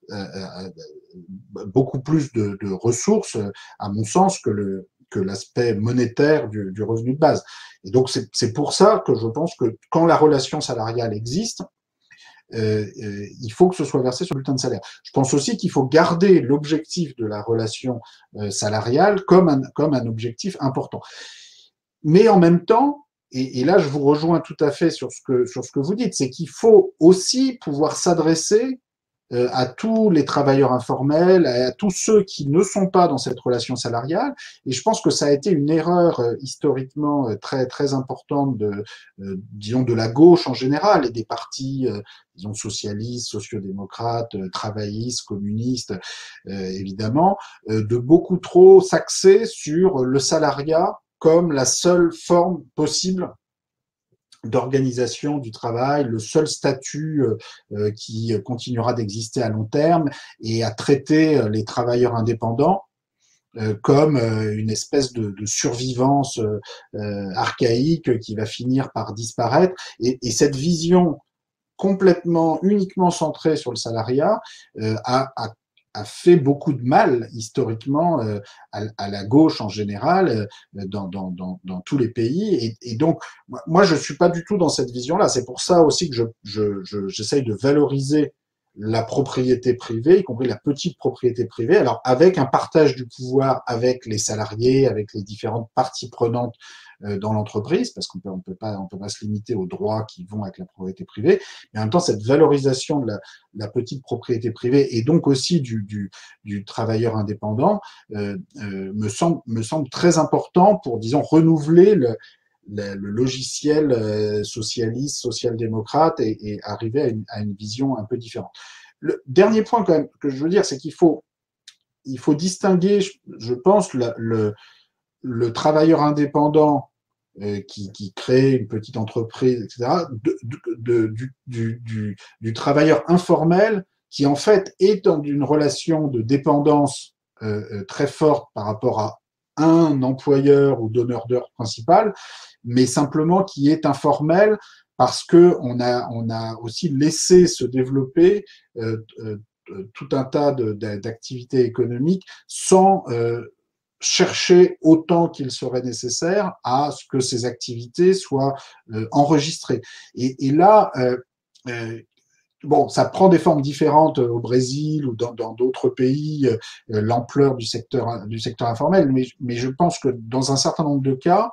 Euh, beaucoup plus de, de ressources, à mon sens, que le que l'aspect monétaire du, du revenu de base. Et donc, c'est pour ça que je pense que quand la relation salariale existe, euh, euh, il faut que ce soit versé sur le bulletin de salaire. Je pense aussi qu'il faut garder l'objectif de la relation euh, salariale comme un, comme un objectif important. Mais en même temps, et, et là, je vous rejoins tout à fait sur ce que, sur ce que vous dites, c'est qu'il faut aussi pouvoir s'adresser à tous les travailleurs informels, à tous ceux qui ne sont pas dans cette relation salariale. Et je pense que ça a été une erreur euh, historiquement euh, très très importante de, euh, disons, de la gauche en général et des partis, euh, disons, socialistes, sociodémocrates, euh, travaillistes, communistes, euh, évidemment, euh, de beaucoup trop s'axer sur le salariat comme la seule forme possible d'organisation du travail, le seul statut euh, qui continuera d'exister à long terme, et à traiter les travailleurs indépendants euh, comme euh, une espèce de, de survivance euh, archaïque qui va finir par disparaître. Et, et cette vision complètement, uniquement centrée sur le salariat euh, a, a a fait beaucoup de mal historiquement euh, à, à la gauche en général euh, dans, dans, dans, dans tous les pays. Et, et donc, moi, je suis pas du tout dans cette vision-là. C'est pour ça aussi que je, je, je, j'essaye de valoriser la propriété privée, y compris la petite propriété privée, alors avec un partage du pouvoir avec les salariés, avec les différentes parties prenantes euh, dans l'entreprise, parce qu'on peut, on peut pas, on peut pas se limiter aux droits qui vont avec la propriété privée, mais en même temps, cette valorisation de la, la petite propriété privée et donc aussi du, du, du travailleur indépendant euh, euh, me semble, me semble très important pour, disons, renouveler le, le, le logiciel euh, socialiste, social-démocrate et, et arriver à une, à une vision un peu différente. Le dernier point quand même que je veux dire, c'est qu'il faut, il faut distinguer, je, je pense, le, le, le travailleur indépendant euh, qui, qui crée une petite entreprise, et cetera, de, de, de, du, du, du, du travailleur informel qui en fait est dans une relation de dépendance euh, très forte par rapport à un employeur ou donneur d'heures principal, mais simplement qui est informel parce que on a, on a aussi laissé se développer euh, euh, tout un tas de, d'activités économiques sans euh, chercher autant qu'il serait nécessaire à ce que ces activités soient euh, enregistrées. Et, et là, euh, euh, bon, ça prend des formes différentes au Brésil ou dans, dans d'autres pays, euh, l'ampleur du secteur, du secteur informel, mais, mais je pense que dans un certain nombre de cas,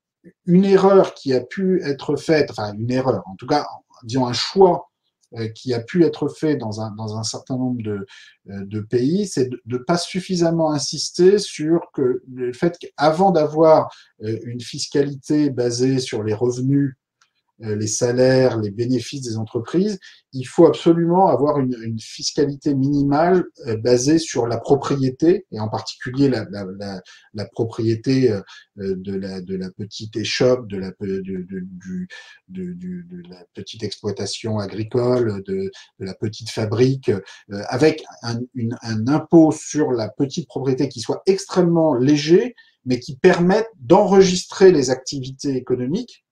une erreur qui a pu être faite, enfin une erreur, en tout cas, disons un choix euh, qui a pu être fait dans un, dans un certain nombre de, euh, de pays, c'est de ne pas suffisamment insister sur que le fait qu'avant d'avoir euh, une fiscalité basée sur les revenus, les salaires, les bénéfices des entreprises, il faut absolument avoir une, une fiscalité minimale euh, basée sur la propriété, et en particulier la, la, la, la propriété euh, de, la, de la petite échoppe, de la, de, de, du, de, de, de la petite exploitation agricole, de, de la petite fabrique, euh, avec un, une, un impôt sur la petite propriété qui soit extrêmement léger, mais qui permette d'enregistrer les activités économiques.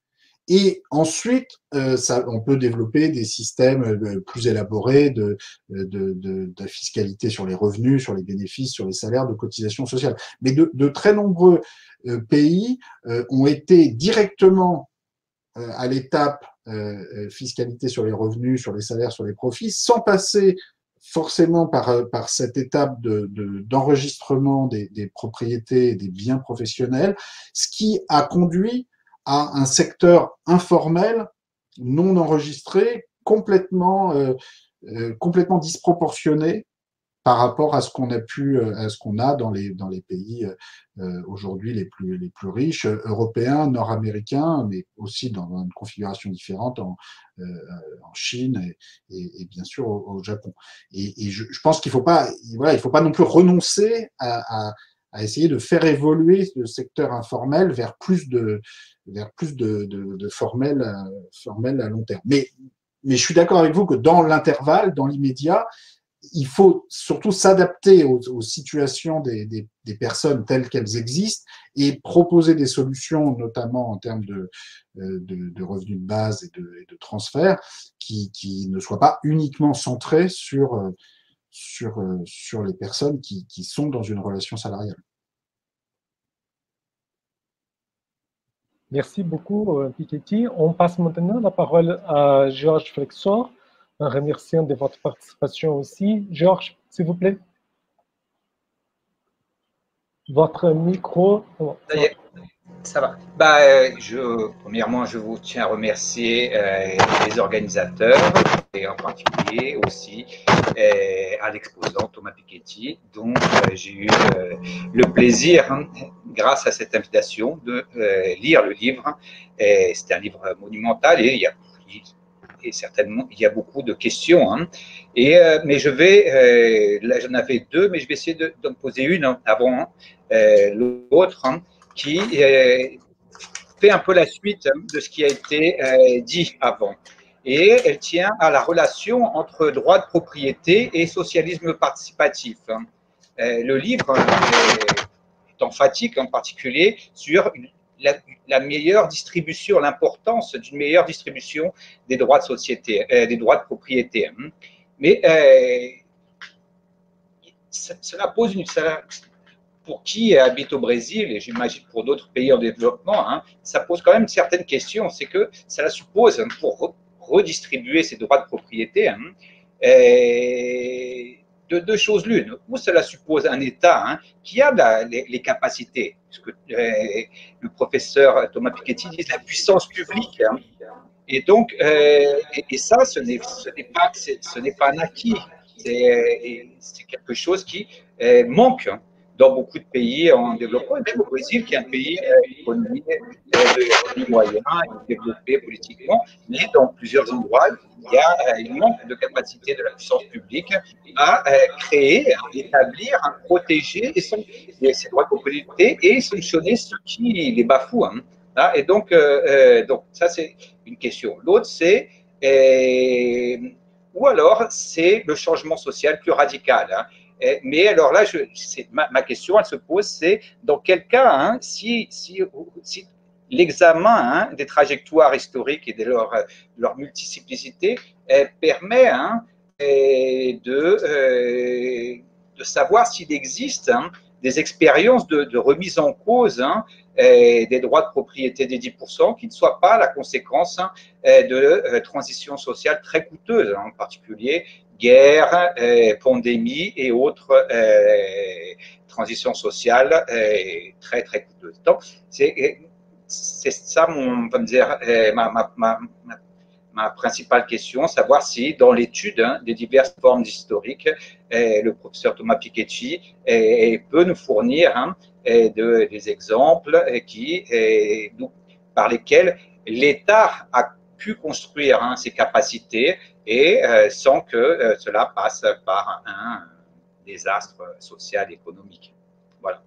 Et ensuite, euh, ça, on peut développer des systèmes euh, plus élaborés de, de, de, de fiscalité sur les revenus, sur les bénéfices, sur les salaires, de cotisation sociale. Mais de, de très nombreux euh, pays euh, ont été directement euh, à l'étape euh, fiscalité sur les revenus, sur les salaires, sur les profits, sans passer forcément par, par cette étape de, de, d'enregistrement des, des propriétés et des biens professionnels, ce qui a conduit à un secteur informel, non enregistré, complètement, euh, euh, complètement disproportionné par rapport à ce qu'on a pu, à ce qu'on a dans les dans les pays euh, aujourd'hui les plus les plus riches, européens, nord-américains, mais aussi dans une configuration différente en euh, en Chine et, et, et bien sûr au, au Japon. Et, et je, je pense qu'il faut pas, voilà, il faut pas non plus renoncer à, à à essayer de faire évoluer le secteur informel vers plus de vers plus de, de, de formel, formel à long terme. Mais, mais je suis d'accord avec vous que dans l'intervalle, dans l'immédiat, il faut surtout s'adapter aux, aux situations des, des, des personnes telles qu'elles existent et proposer des solutions, notamment en termes de, de, de revenus de base et de, et de transferts, qui, qui ne soient pas uniquement centrés sur, sur, sur les personnes qui, qui sont dans une relation salariale. Merci beaucoup, Piketty. On passe maintenant la parole à Georges Flexor, en remerciant de votre participation aussi. Georges, s'il vous plaît. Votre micro. Ça y est, ça va. Bah, euh, je, premièrement, je vous tiens à remercier euh, les organisateurs et en particulier aussi euh, à l'exposant Thomas Piketty, dont euh, j'ai eu euh, le plaisir, hein, grâce à cette invitation, de euh, lire le livre. C'est un livre monumental et il y a et certainement il y a beaucoup de questions. Hein. Et, euh, mais je vais, euh, là j'en avais deux, mais je vais essayer d'en poser une hein, avant euh, l'autre, hein, qui euh, fait un peu la suite hein, de ce qui a été euh, dit avant. Et elle tient à la relation entre droit de propriété et socialisme participatif. Hein. Euh, le livre est emphatique en particulier sur La, la meilleure distribution, l'importance d'une meilleure distribution des droits de société, euh, des droits de propriété. Mais euh, cela pose une, cela, pour qui habite au Brésil, et j'imagine pour d'autres pays en développement, hein, ça pose quand même certaines questions. C'est que cela suppose, hein, pour redistribuer ces droits de propriété, hein, et de deux choses l'une. Ou cela suppose un État, hein, qui a la, les, les capacités, ce que euh, le professeur Thomas Piketty dit, la puissance publique. Hein. Et donc, euh, et, et ça, ce n'est pas, ce n'est pas un acquis. C'est quelque chose qui euh, manque dans beaucoup de pays en développement, et même au Brésil, qui est un pays euh, économique, euh, de revenus moyens, développé politiquement, mais dans plusieurs endroits, il y a euh, une manque de capacité de la puissance publique à euh, créer, à établir, à protéger et son, et ses droits de propriété et sanctionner ceux qui les bafouent. Hein. Hein, et donc, euh, euh, donc, ça, c'est une question. L'autre, c'est, euh, ou alors, c'est le changement social plus radical. Hein. Et, mais alors là, je, ma, ma question, elle se pose, c'est dans quel cas, hein, si, si, si l'examen hein, des trajectoires historiques et de leur, leur multiplicité euh, permet hein, de, euh, de savoir s'il existe hein, des expériences de, de remise en cause hein, des droits de propriété des dix pour cent qui ne soient pas la conséquence hein, de transitions sociales très coûteuses, en particulier guerre, pandémie et autres transitions sociales très très coûteuses. Donc, c'est ça mon, on va dire, ma, ma, ma, ma principale question, savoir si dans l'étude hein, des diverses formes historiques, le professeur Thomas Piketty peut nous fournir hein, Et de, des exemples qui, et, par lesquels l'État a pu construire hein, ses capacités et euh, sans que euh, cela passe par un, un désastre social et économique. Voilà.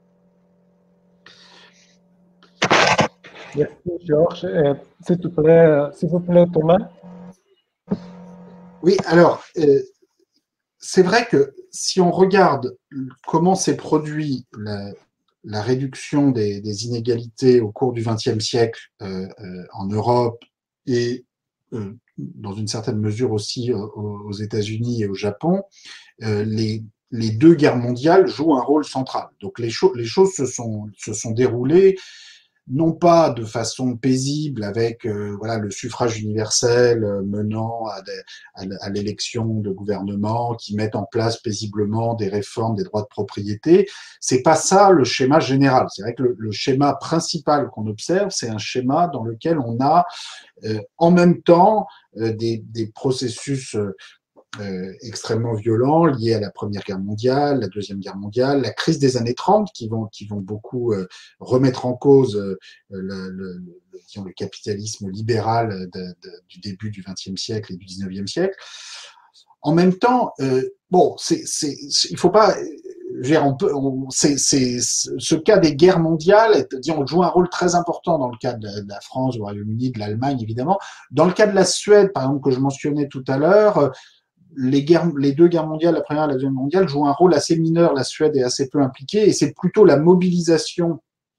Merci Georges. Euh, s'il te plaît, s'il vous plaît, Thomas. Oui, alors, euh, c'est vrai que si on regarde comment s'est produit la, la réduction des, des inégalités au cours du vingtième siècle euh, euh, en Europe et euh, dans une certaine mesure aussi euh, aux États-Unis et au Japon, euh, les, les deux guerres mondiales jouent un rôle central. Donc les, cho les choses se sont, se sont déroulées non pas de façon paisible avec euh, voilà le suffrage universel euh, menant à, des, à, à l'élection de gouvernements qui mettent en place paisiblement des réformes des droits de propriété. C'est pas ça le schéma général. C'est vrai que le, le schéma principal qu'on observe, c'est un schéma dans lequel on a euh, en même temps euh, des, des processus euh, Euh, extrêmement violents liés à la Première Guerre mondiale, la Deuxième Guerre mondiale, la crise des années trente qui vont, qui vont beaucoup euh, remettre en cause euh, le, le, le, disons, le capitalisme libéral de, de, du début du vingtième siècle et du dix-neuvième siècle. En même temps, euh, bon, c'est, c'est, il faut pas, on peut, on, c'est, c'est, ce cas des guerres mondiales, disons, joue un rôle très important dans le cas de la, de la France, du Royaume-Uni, de l'Allemagne évidemment. Dans le cas de la Suède, par exemple, que je mentionnais tout à l'heure, Les, guerres, les deux guerres mondiales, la première et la deuxième mondiale, jouent un rôle assez mineur. La Suède est assez peu impliquée et c'est plutôt la mobilisation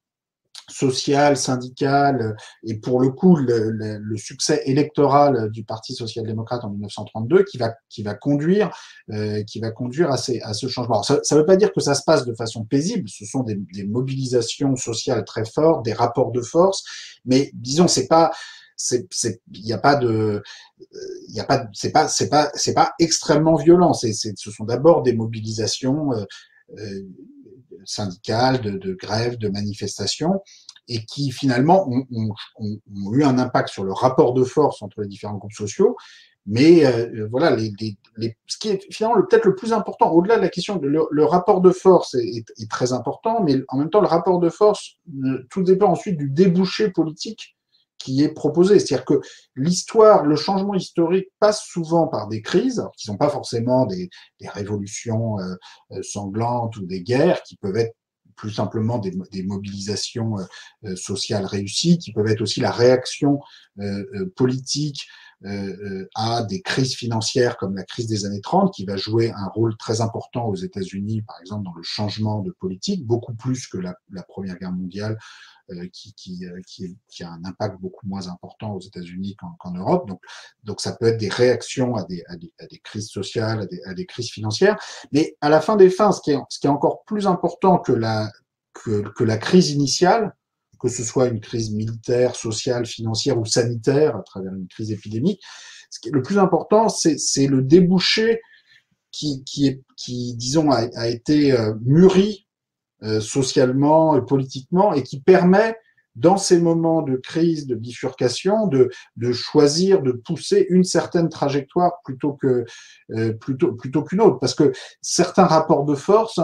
sociale, syndicale et pour le coup le, le, le succès électoral du Parti social-démocrate en mille neuf cent trente-deux qui va, qui va conduire, euh, qui va conduire à, ces, à ce changement. Alors, ça ne veut pas dire que ça se passe de façon paisible. Ce sont des, des mobilisations sociales très fortes, des rapports de force, mais disons c'est pas c'est c'est il n'y a pas de il y a pas c'est pas c'est pas c'est pas extrêmement violent, c'est c'est ce sont d'abord des mobilisations euh, euh, syndicales de, de grèves, de manifestations et qui finalement ont, ont, ont, ont eu un impact sur le rapport de force entre les différents groupes sociaux. Mais euh, voilà, les, les, les, ce qui est finalement peut-être le plus important, au-delà de la question, de le, le rapport de force est, est, est très important, mais en même temps, le rapport de force, tout dépend ensuite du débouché politique qui est proposé. C'est-à-dire que l'histoire, le changement historique passe souvent par des crises, alors qui ne sont pas forcément des, des révolutions euh, sanglantes ou des guerres, qui peuvent être plus simplement des, des mobilisations euh, sociales réussies, qui peuvent être aussi la réaction euh, politique euh, à des crises financières comme la crise des années trente, qui va jouer un rôle très important aux États-Unis, par exemple, dans le changement de politique, beaucoup plus que la, la Première Guerre mondiale, euh, qui, qui, qui, qui a un impact beaucoup moins important aux États-Unis qu'en, qu'en Europe. Donc, donc, ça peut être des réactions à des, à des, à des crises sociales, à des, à des crises financières. Mais à la fin des fins, ce qui est, ce qui est encore plus important que la, que, que la crise initiale, que ce soit une crise militaire, sociale, financière ou sanitaire à travers une crise épidémique, ce qui est le plus important, c'est, c'est le débouché qui, qui, est, qui disons, a, a été euh, mûri euh, socialement et politiquement et qui permet, dans ces moments de crise, de bifurcation, de, de choisir, de pousser une certaine trajectoire plutôt que euh, plutôt plutôt qu'une autre, parce que certains rapports de force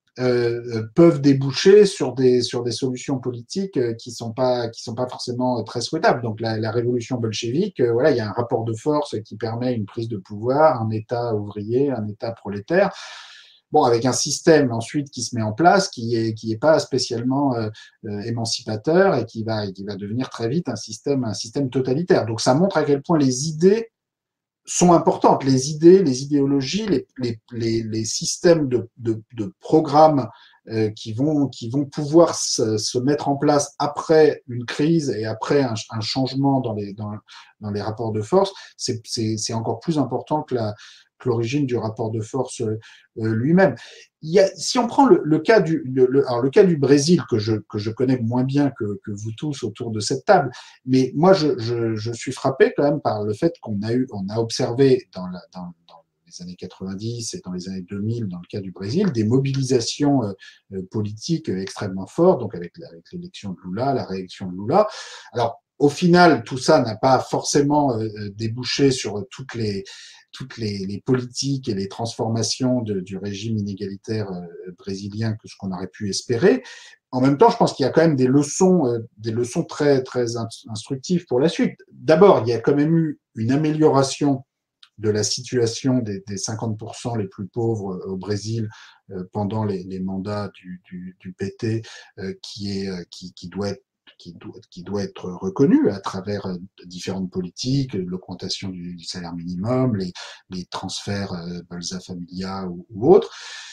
Euh, peuvent déboucher sur des sur des solutions politiques euh, qui sont pas qui sont pas forcément très souhaitables. Donc la, la révolution bolchevique, euh, voilà, il y a un rapport de force qui permet une prise de pouvoir, un État ouvrier, un État prolétaire. Bon, avec un système ensuite qui se met en place, qui est qui est pas spécialement euh, euh, émancipateur et qui va et qui va devenir très vite un système un système totalitaire. Donc ça montre à quel point les idées sont importantes. Les idées, les idéologies, les, les, les, les systèmes de, de, de programmes euh, qui vont qui vont pouvoir se, se mettre en place après une crise et après un, un changement dans les dans, dans les rapports de force, c'est c'est c'est encore plus important que la que l'origine du rapport de force euh, lui-même. Il y a, si on prend le, le cas du le, le, alors le cas du Brésil que je que je connais moins bien que que vous tous autour de cette table, mais moi je je, je suis frappé quand même par le fait qu'on a eu on a observé dans la dans, dans les années quatre-vingt-dix et dans les années deux mille, dans le cas du Brésil, des mobilisations euh, politiques extrêmement fortes, donc avec, avec l'élection de Lula, la réélection de Lula. Alors, au final, tout ça n'a pas forcément euh, débouché sur toutes les toutes les, les politiques et les transformations de, du régime inégalitaire euh, brésilien que ce qu'on aurait pu espérer. En même temps, je pense qu'il y a quand même des leçons, euh, des leçons très très instructives pour la suite. D'abord, il y a quand même eu une amélioration de la situation des, des cinquante pour cent les plus pauvres au Brésil euh, pendant les, les mandats du, du, du P T, euh, qui est qui, qui doit être Qui doit, qui doit être reconnu à travers différentes politiques, l'augmentation du, du salaire minimum, les, les transferts euh, Bolsa Familia ou, ou autres.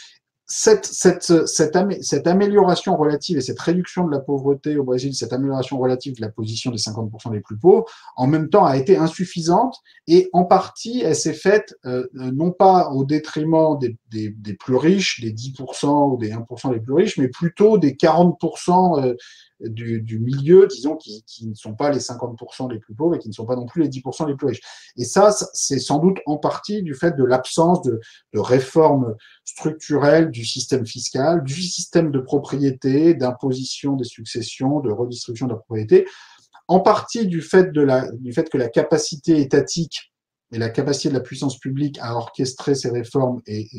Cette, cette, cette, amé, cette amélioration relative et cette réduction de la pauvreté au Brésil, cette amélioration relative de la position des cinquante pour cent les plus pauvres, en même temps a été insuffisante et en partie elle s'est faite euh, non pas au détriment des, des, des plus riches, des dix pour cent ou des un pour cent les plus riches, mais plutôt des quarante pour cent euh, Du, du milieu, disons, qui, qui ne sont pas les cinquante pour cent les plus pauvres et qui ne sont pas non plus les dix pour cent les plus riches. Et ça, c'est sans doute en partie du fait de l'absence de, de réforme structurelle du système fiscal, du système de propriété, d'imposition des successions, de redistribution de la propriété, en partie du fait, de la, du fait que la capacité étatique et la capacité de la puissance publique à orchestrer ces réformes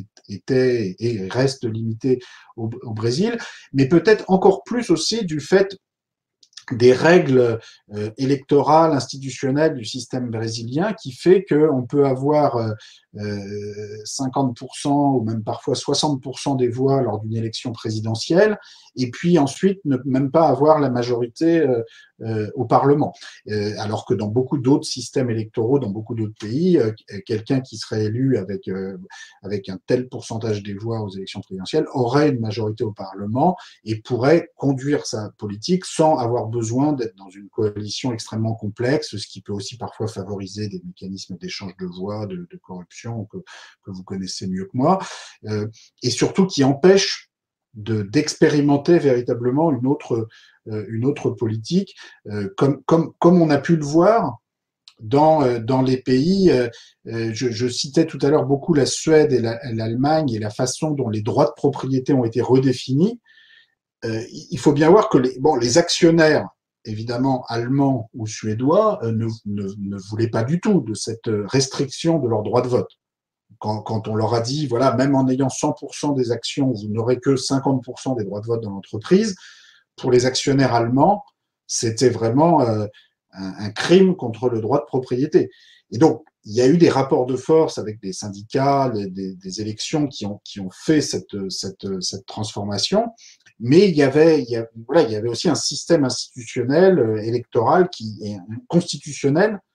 était et reste limitée au, au Brésil, mais peut-être encore plus aussi du fait des règles euh, électorales, institutionnelles du système brésilien qui fait qu'on peut avoir euh, cinquante pour cent ou même parfois soixante pour cent des voix lors d'une élection présidentielle et puis ensuite ne même pas avoir la majorité euh, euh, au Parlement. Euh, alors que dans beaucoup d'autres systèmes électoraux, dans beaucoup d'autres pays, euh, quelqu'un qui serait élu avec, euh, avec un tel pourcentage des voix aux élections présidentielles aurait une majorité au Parlement et pourrait conduire sa politique sans avoir besoin d'être dans une coalition extrêmement complexe, ce qui peut aussi parfois favoriser des mécanismes d'échange de voix, de, de corruption que, que vous connaissez mieux que moi, euh, et surtout qui empêche de, d'expérimenter véritablement une autre, euh, une autre politique, euh, comme, comme, comme on a pu le voir dans, euh, dans les pays, euh, je, je citais tout à l'heure beaucoup la Suède et la, l'Allemagne et la façon dont les droits de propriété ont été redéfinis. Euh, il faut bien voir que les, bon, les actionnaires, évidemment allemands ou suédois, euh, ne, ne, ne voulaient pas du tout de cette restriction de leur droit de vote. Quand, quand on leur a dit, voilà, même en ayant cent pour cent des actions, vous n'aurez que cinquante pour cent des droits de vote dans l'entreprise, pour les actionnaires allemands, c'était vraiment euh, un, un crime contre le droit de propriété. Et donc, il y a eu des rapports de force avec des syndicats, des, des, des élections qui ont, qui ont fait cette, cette, cette transformation. Mais il y avait, il y a, voilà, il y avait aussi un système institutionnel, euh, électoral, qui est constitutionnel,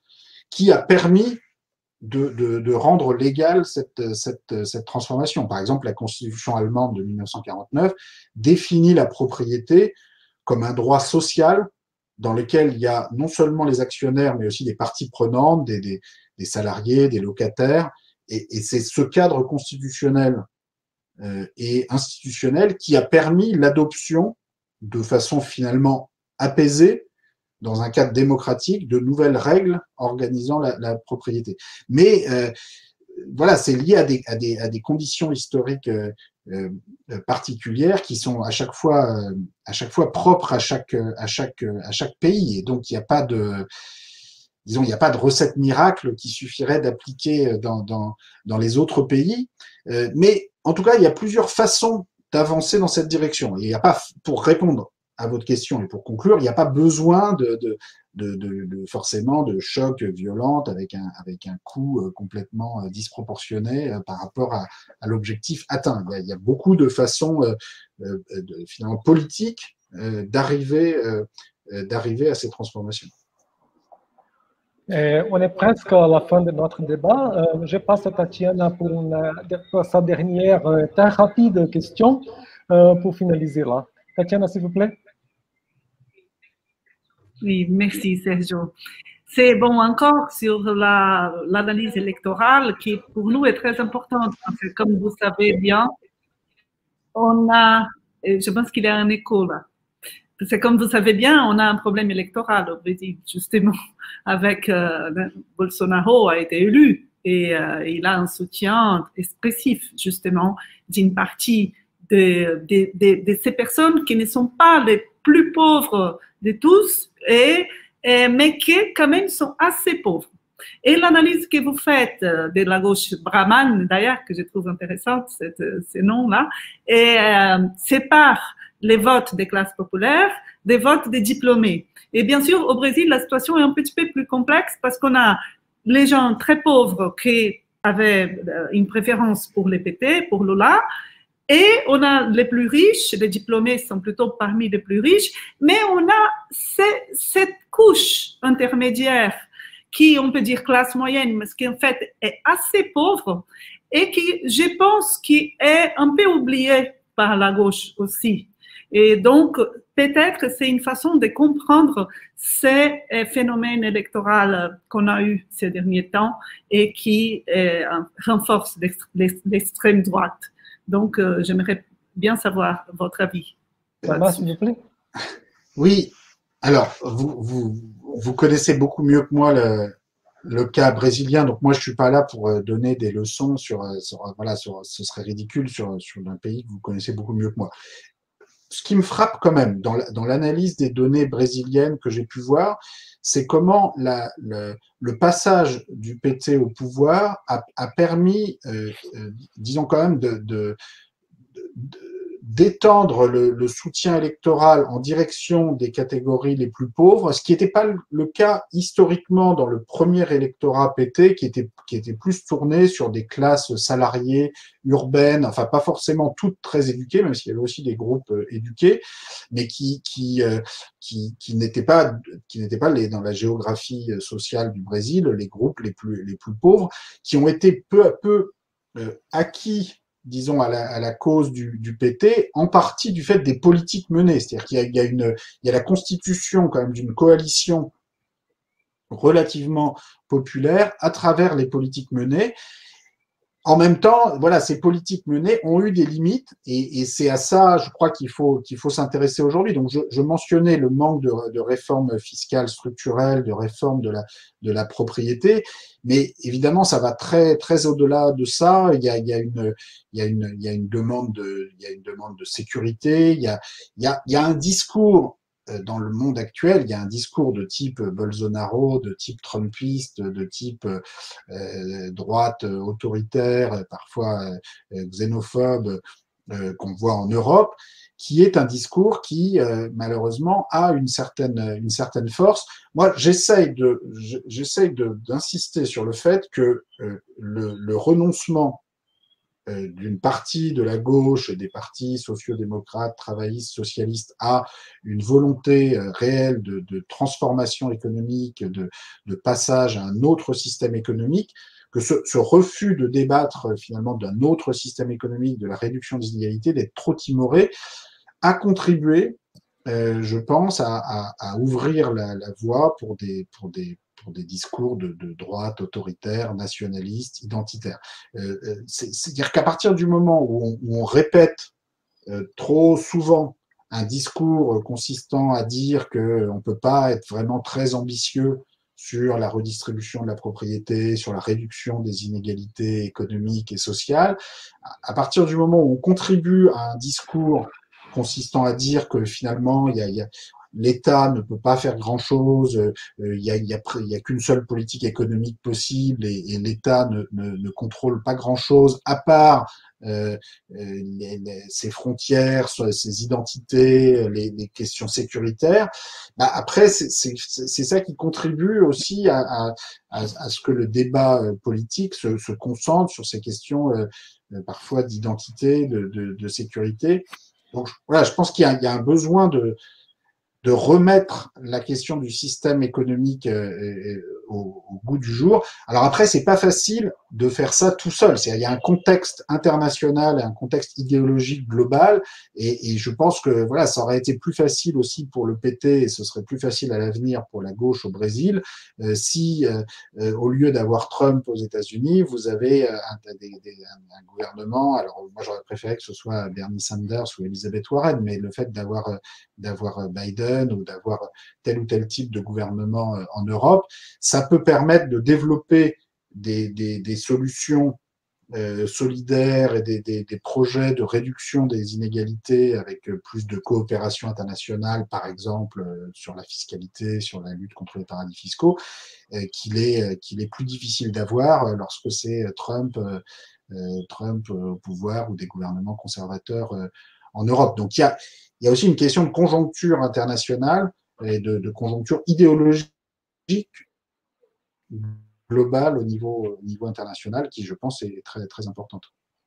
qui a permis de, de, de rendre légale cette, cette, cette transformation. Par exemple, la Constitution allemande de mille neuf cent quarante-neuf définit la propriété comme un droit social dans lequel il y a non seulement les actionnaires, mais aussi des parties prenantes, des, des, des salariés, des locataires, et, et c'est ce cadre constitutionnel euh, et institutionnel qui a permis l'adoption de façon finalement apaisée, dans un cadre démocratique, de nouvelles règles organisant la, la propriété. Mais euh, voilà, c'est lié à des, à, des, à des conditions historiques euh, euh, particulières qui sont à chaque fois, euh, à chaque fois propres à chaque, à chaque, à chaque pays. Et donc, il n'y a pas de, disons, il n'y a pas de recette miracle qui suffirait d'appliquer dans, dans, dans les autres pays. Euh, mais en tout cas, il y a plusieurs façons d'avancer dans cette direction. Et il n'y a pas, pour répondre à votre question et pour conclure, il n'y a pas besoin de, de, de, de, de forcément de choc violent avec un, avec un coût complètement disproportionné par rapport à, à l'objectif atteint. Il y, a, il y a beaucoup de façons euh, de, finalement politiques euh, d'arriver euh, d'arriver à ces transformations. Et on est presque à la fin de notre débat. Euh, je passe à Tatiana pour, une, pour sa dernière euh, très rapide question euh, pour finaliser là. Tatiana, s'il vous plaît. Oui, merci Sergio. C'est bon encore sur la, l'analyse électorale qui pour nous est très importante parce que comme vous savez bien, on a, je pense qu'il y a un écho là. C'est comme vous savez bien, on a un problème électoral au Brésil, justement, avec euh, Bolsonaro a été élu et euh, il a un soutien expressif justement d'une partie de, de, de, de ces personnes qui ne sont pas les plus pauvres de tous, et, et, mais qui quand même sont assez pauvres. Et l'analyse que vous faites de la gauche brahmane, d'ailleurs, que je trouve intéressante, cette, ces noms-là, et euh, sépare les votes des classes populaires des votes des diplômés. Et bien sûr, au Brésil, la situation est un petit peu plus complexe parce qu'on a les gens très pauvres qui avaient une préférence pour les P T, pour Lula, et on a les plus riches, les diplômés sont plutôt parmi les plus riches, mais on a ces, cette couche intermédiaire qui, on peut dire classe moyenne, mais qui en fait est assez pauvre et qui, je pense, qui est un peu oubliée par la gauche aussi. Et donc, peut-être c'est une façon de comprendre ces phénomènes électoraux qu'on a eu ces derniers temps et qui euh, renforcent l'extrême droite. Donc, euh, j'aimerais bien savoir votre avis. Thomas, s'il vous plaît. Oui, alors, vous, vous, vous connaissez beaucoup mieux que moi le, le cas brésilien, donc moi je suis pas là pour donner des leçons sur, sur voilà, sur, ce serait ridicule sur, sur un pays que vous connaissez beaucoup mieux que moi. Ce qui me frappe quand même dans, dans l'analyse des données brésiliennes que j'ai pu voir, c'est comment la, le, le passage du P T au pouvoir a, a permis, euh, euh, disons quand même, de, de, de, d'étendre le, le soutien électoral en direction des catégories les plus pauvres, ce qui n'était pas le cas historiquement dans le premier électorat P T, qui était, qui était plus tourné sur des classes salariées, urbaines, enfin pas forcément toutes très éduquées, même s'il y avait aussi des groupes éduqués, mais qui, qui, euh, qui, qui n'étaient pas, qui n'étaient pas les, dans la géographie sociale du Brésil, les groupes les plus, les plus pauvres, qui ont été peu à peu euh, acquis, disons, à la, à la cause du, du P T, en partie du fait des politiques menées. C'est-à-dire qu'il y a, il y a une, il y a la constitution quand même d'une coalition relativement populaire à travers les politiques menées. En même temps, voilà, ces politiques menées ont eu des limites et, et c'est à ça, je crois, qu'il faut, qu'il faut s'intéresser aujourd'hui. Donc, je, je mentionnais le manque de, de réformes fiscales structurelles, de réformes de la, de la propriété, mais évidemment, ça va très, très au-delà de ça. Il y a, il y a une, il y a une, il y a une demande de, il y a une demande de sécurité. Il y a, il y a, il y a un discours dans le monde actuel, il y a un discours de type Bolsonaro, de type trumpiste, de type euh, droite autoritaire, parfois euh, xénophobe, euh, qu'on voit en Europe, qui est un discours qui, euh, malheureusement, a une certaine, une certaine force. Moi, j'essaye de, j'essaye de, d'insister sur le fait que euh, le, le renoncement euh, d'une partie de la gauche, des partis sociodémocrates, travaillistes, socialistes, à une volonté euh, réelle de, de transformation économique, de, de passage à un autre système économique, que ce, ce refus de débattre finalement d'un autre système économique, de la réduction des inégalités, d'être trop timoré, a contribué, euh, je pense, à, à, à ouvrir la, la voie pour des, pour des, pour des discours de, de droite autoritaire, nationaliste, identitaire. Euh, C'est-à-dire qu'à partir du moment où on, où on répète euh, trop souvent un discours consistant à dire qu'on ne peut pas être vraiment très ambitieux sur la redistribution de la propriété, sur la réduction des inégalités économiques et sociales, à partir du moment où on contribue à un discours consistant à dire que finalement, il y a, il y a, l'État ne peut pas faire grand-chose, euh, il y a, il y a, il y a qu'une seule politique économique possible et, et l'État ne, ne, ne contrôle pas grand-chose à part euh, les, les, ses frontières, ses identités, les, les questions sécuritaires. Bah après, c'est ça qui contribue aussi à, à, à, à ce que le débat politique se, se concentre sur ces questions euh, parfois d'identité, de, de, de sécurité. Donc voilà, je pense qu'il y, y a un besoin de, de remettre la question du système économique euh, au, au goût du jour. Alors après, c'est pas facile de faire ça tout seul. Il y a un contexte international, un contexte idéologique global, et, et je pense que voilà, ça aurait été plus facile aussi pour le P T, et ce serait plus facile à l'avenir pour la gauche au Brésil, euh, si euh, euh, au lieu d'avoir Trump aux États-Unis, vous avez euh, un, des, des, un, un gouvernement. Alors moi, j'aurais préféré que ce soit Bernie Sanders ou Elizabeth Warren, mais le fait d'avoir euh, d'avoir Biden ou d'avoir tel ou tel type de gouvernement euh, en Europe, ça peut permettre de développer des, des, des solutions euh, solidaires et des, des, des projets de réduction des inégalités avec plus de coopération internationale, par exemple euh, sur la fiscalité, sur la lutte contre les paradis fiscaux, euh, qu'il est, euh, qu'il est plus difficile d'avoir euh, lorsque c'est Trump, euh, euh, Trump au pouvoir ou des gouvernements conservateurs euh, en Europe. Donc il y a, il y a aussi une question de conjoncture internationale et de, de conjoncture idéologique globale au niveau, au niveau international qui, je pense, est très, très importante.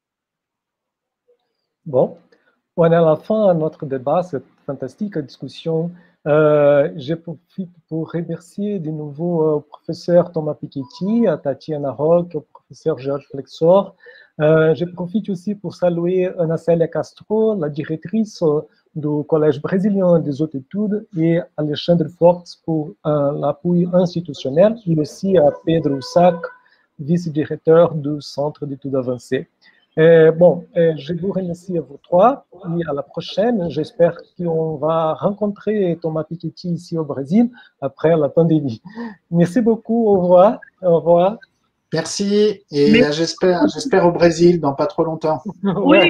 Bon, on est à la fin de notre débat, cette fantastique discussion. Euh, je profite pour remercier de nouveau au professeur Thomas Piketty, à Tatiana Roque, au professeur Georges Flexor. Euh, je profite aussi pour saluer Ana Célia Castro, la directrice du Collège brésilien des hautes études, et Alexandre Fortes pour euh, l'appui institutionnel, et aussi à Pedro Sac, vice-directeur du Centre d'études avancées. Euh, bon, euh, je vous remercie à vous trois et à la prochaine. J'espère qu'on va rencontrer Thomas Piketty ici au Brésil après la pandémie. Merci beaucoup. Au revoir. Au revoir. Merci. Et j'espère, j'espère au Brésil dans pas trop longtemps. Oui.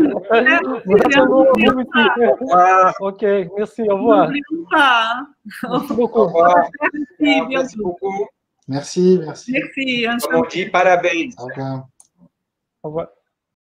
Ok. Merci. Au revoir. Merci beaucoup. Au revoir. Merci beaucoup. Merci. Merci. Merci. Comme on dit, parabéns. Au revoir. Au revoir.